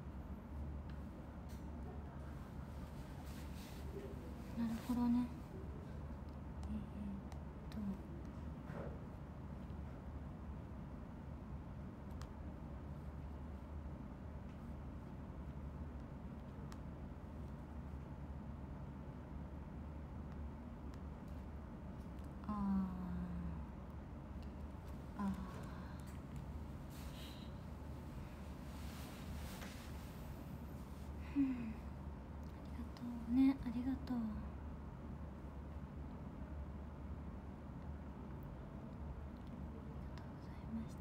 うん。なるほどね。ああああ、うん、ありがとうね。ありがとう。ありがとうございました。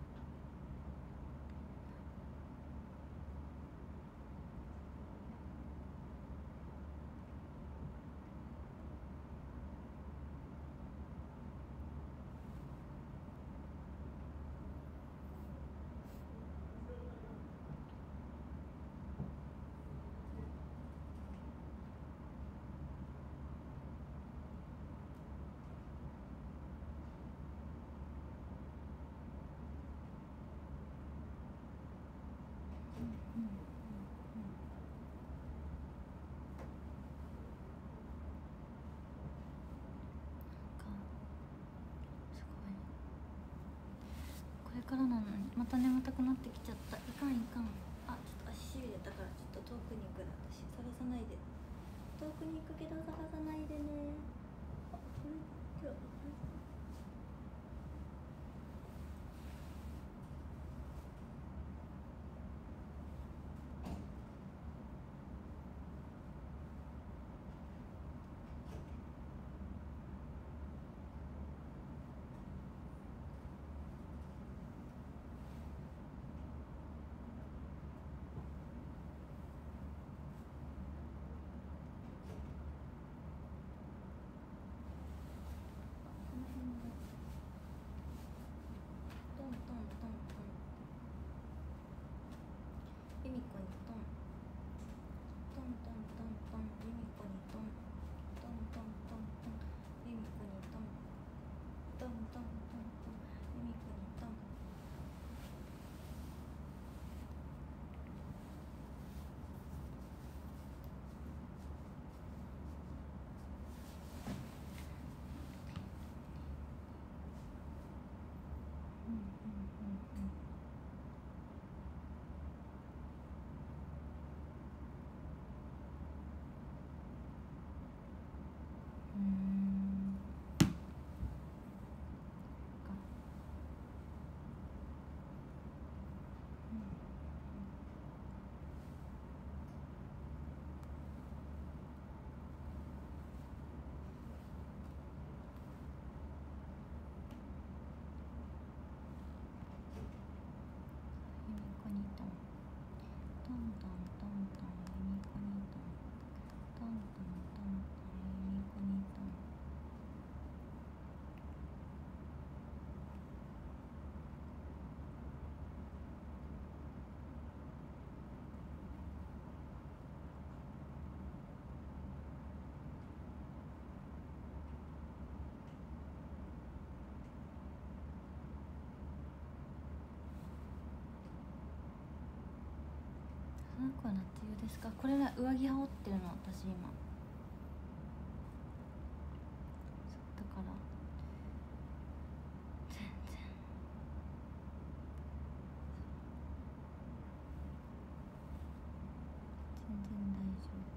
うんうんうんうん。なんかすごいこれからなのにまた眠たくなってきちゃった。いかんいかん。あ、ちょっと足しびれたからちょっと遠くに行くな。私探さないで。遠くに行くけど探さないでね。あ、これじゃあこの辺がトントントントン。ユミコにトントントントントン。ユミコにトントントントントン。ユミコにトントントントントン。ユミコにトン。うんうんうんうん。かユミコにトン。 トントントントンユニコニトントントントントンユニコニトン。その子は夏用ですか。これは上着羽織ってるの私今。だから全然大丈夫。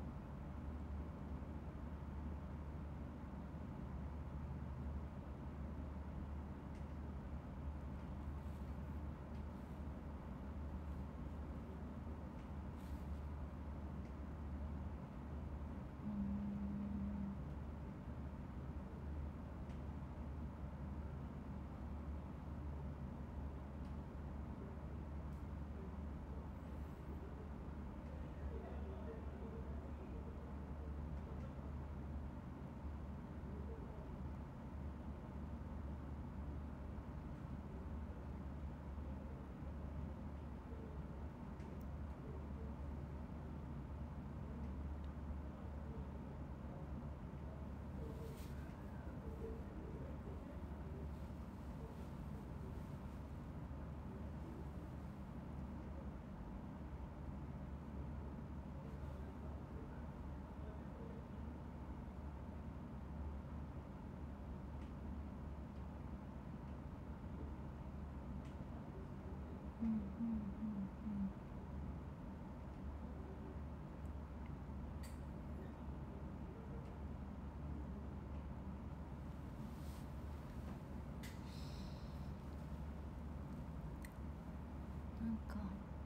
なんか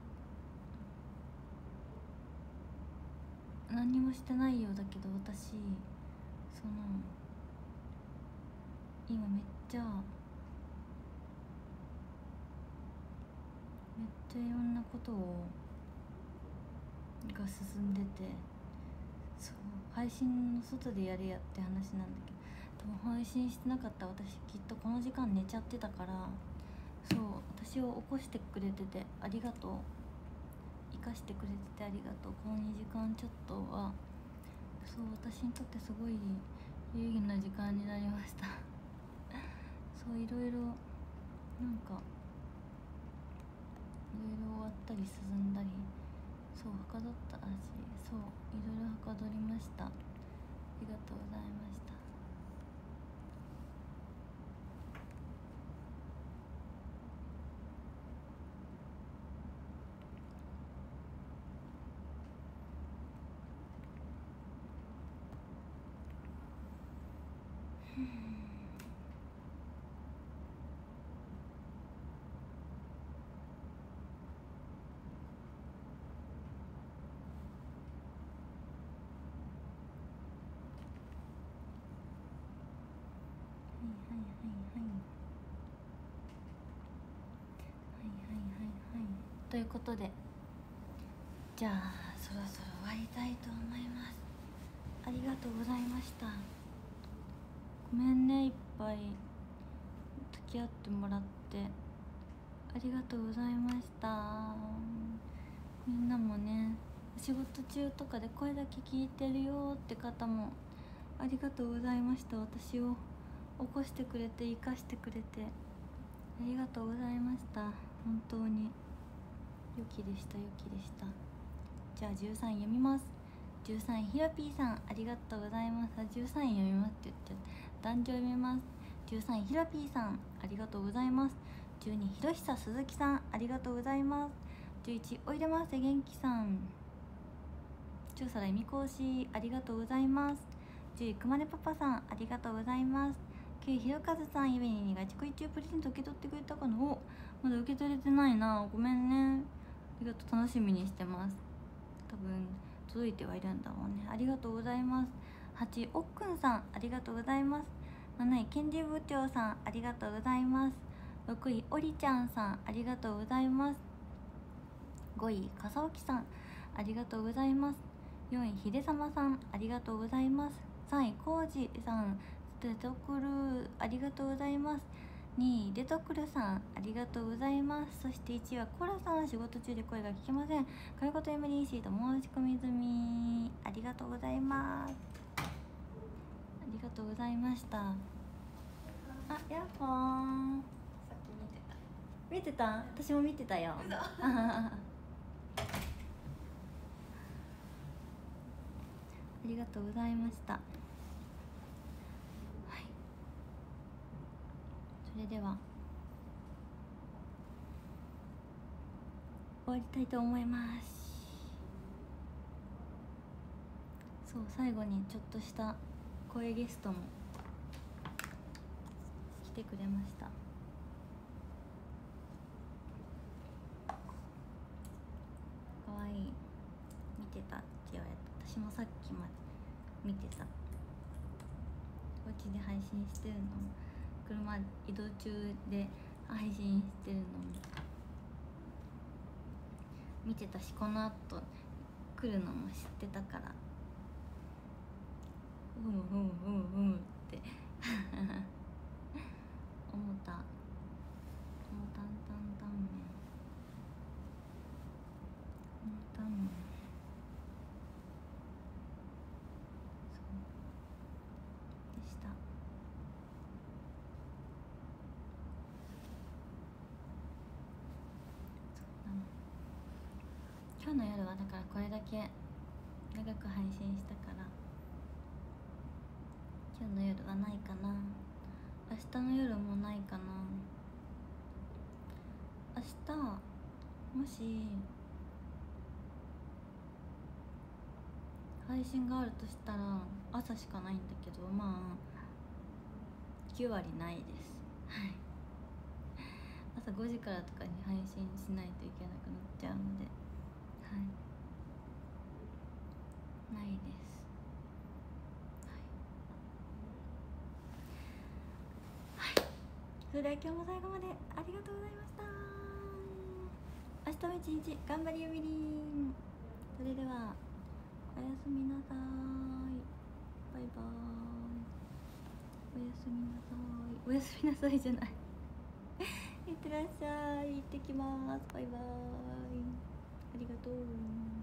何にもしてないようだけど、私その今めっちゃいろんなことが進んでて、そう配信の外でやれやって話なんだけど、多分配信してなかったら私きっとこの時間寝ちゃってたから、そう私を起こしてくれててありがとう、生かしてくれててありがとう。この2時間ちょっとはそう私にとってすごい有意義な時間になりましたそういろいろなんかいろいろ終わったり進んだり、そうはかどったし、そういろいろはかどりました。ありがとうございました。ということで、じゃあそろそろ終わりたいと思います。ありがとうございました。ごめんね、いっぱい付き合ってもらってありがとうございました。みんなもね、お仕事中とかで声だけ聞いてるよって方もありがとうございました。私を起こしてくれて生かしてくれてありがとうございました。本当に良きでした。じゃあ13読みます。13ひろぴーさんありがとうございます。13読みますって言って男女読みます。13ひろぴーさんありがとうございます。12ひろひさ鈴木さんありがとうございます。11おいでます元気さん、中さらみこしありがとうございます。10くまねパパさんありがとうございます。9ひろかずさん、ゆめにがちこい中プレゼント受け取ってくれたかな。お、まだ受け取れてないな、ごめんね。ありがとう、楽しみにしてます。多分届いてはいるんだもんね。ありがとうございます。8おっくんさんありがとうございます。7位ケンジ部長さんありがとうございます。6位おりちゃんさんありがとうございます。 5位笠置さんありがとうございます。4位秀様さんありがとうございます。3位コウジさんデトクルありがとうございます。2位デトクルさんありがとうございます。そして1位はコラさん仕事中で声が聞けません。かよこと MDC と申し込み済みありがとうございます。ありがとうございました。あ、やっほーん。 さっき見てた？私も見てたよ。ありがとうございました。はい。それでは終わりたいと思います。そう最後にちょっとした声ゲストも来てくれました。かわいい。見てたって言われた。私もさっきまで見てた。お家で配信してるのも車移動中で配信してるのも見てたし、この後来るのも知ってたからふむふむふむふむって思った。タンタンタンメンタンメンそうでした。そうなの。今日の夜はだからこれだけ長く配信したから今日の夜はないかな。明日の夜もないかな。明日もし配信があるとしたら朝しかないんだけど、まあ9割ないです。はい朝5時からとかに配信しないといけなくなっちゃうので、はいないです。それでは今日も最後までありがとうございました。明日も一日頑張りよみりん。それではおやすみなさい。バイバーイ。おやすみなさい。おやすみなさいじゃないいってらっしゃい。行ってきます。バイバーイ。ありがとう。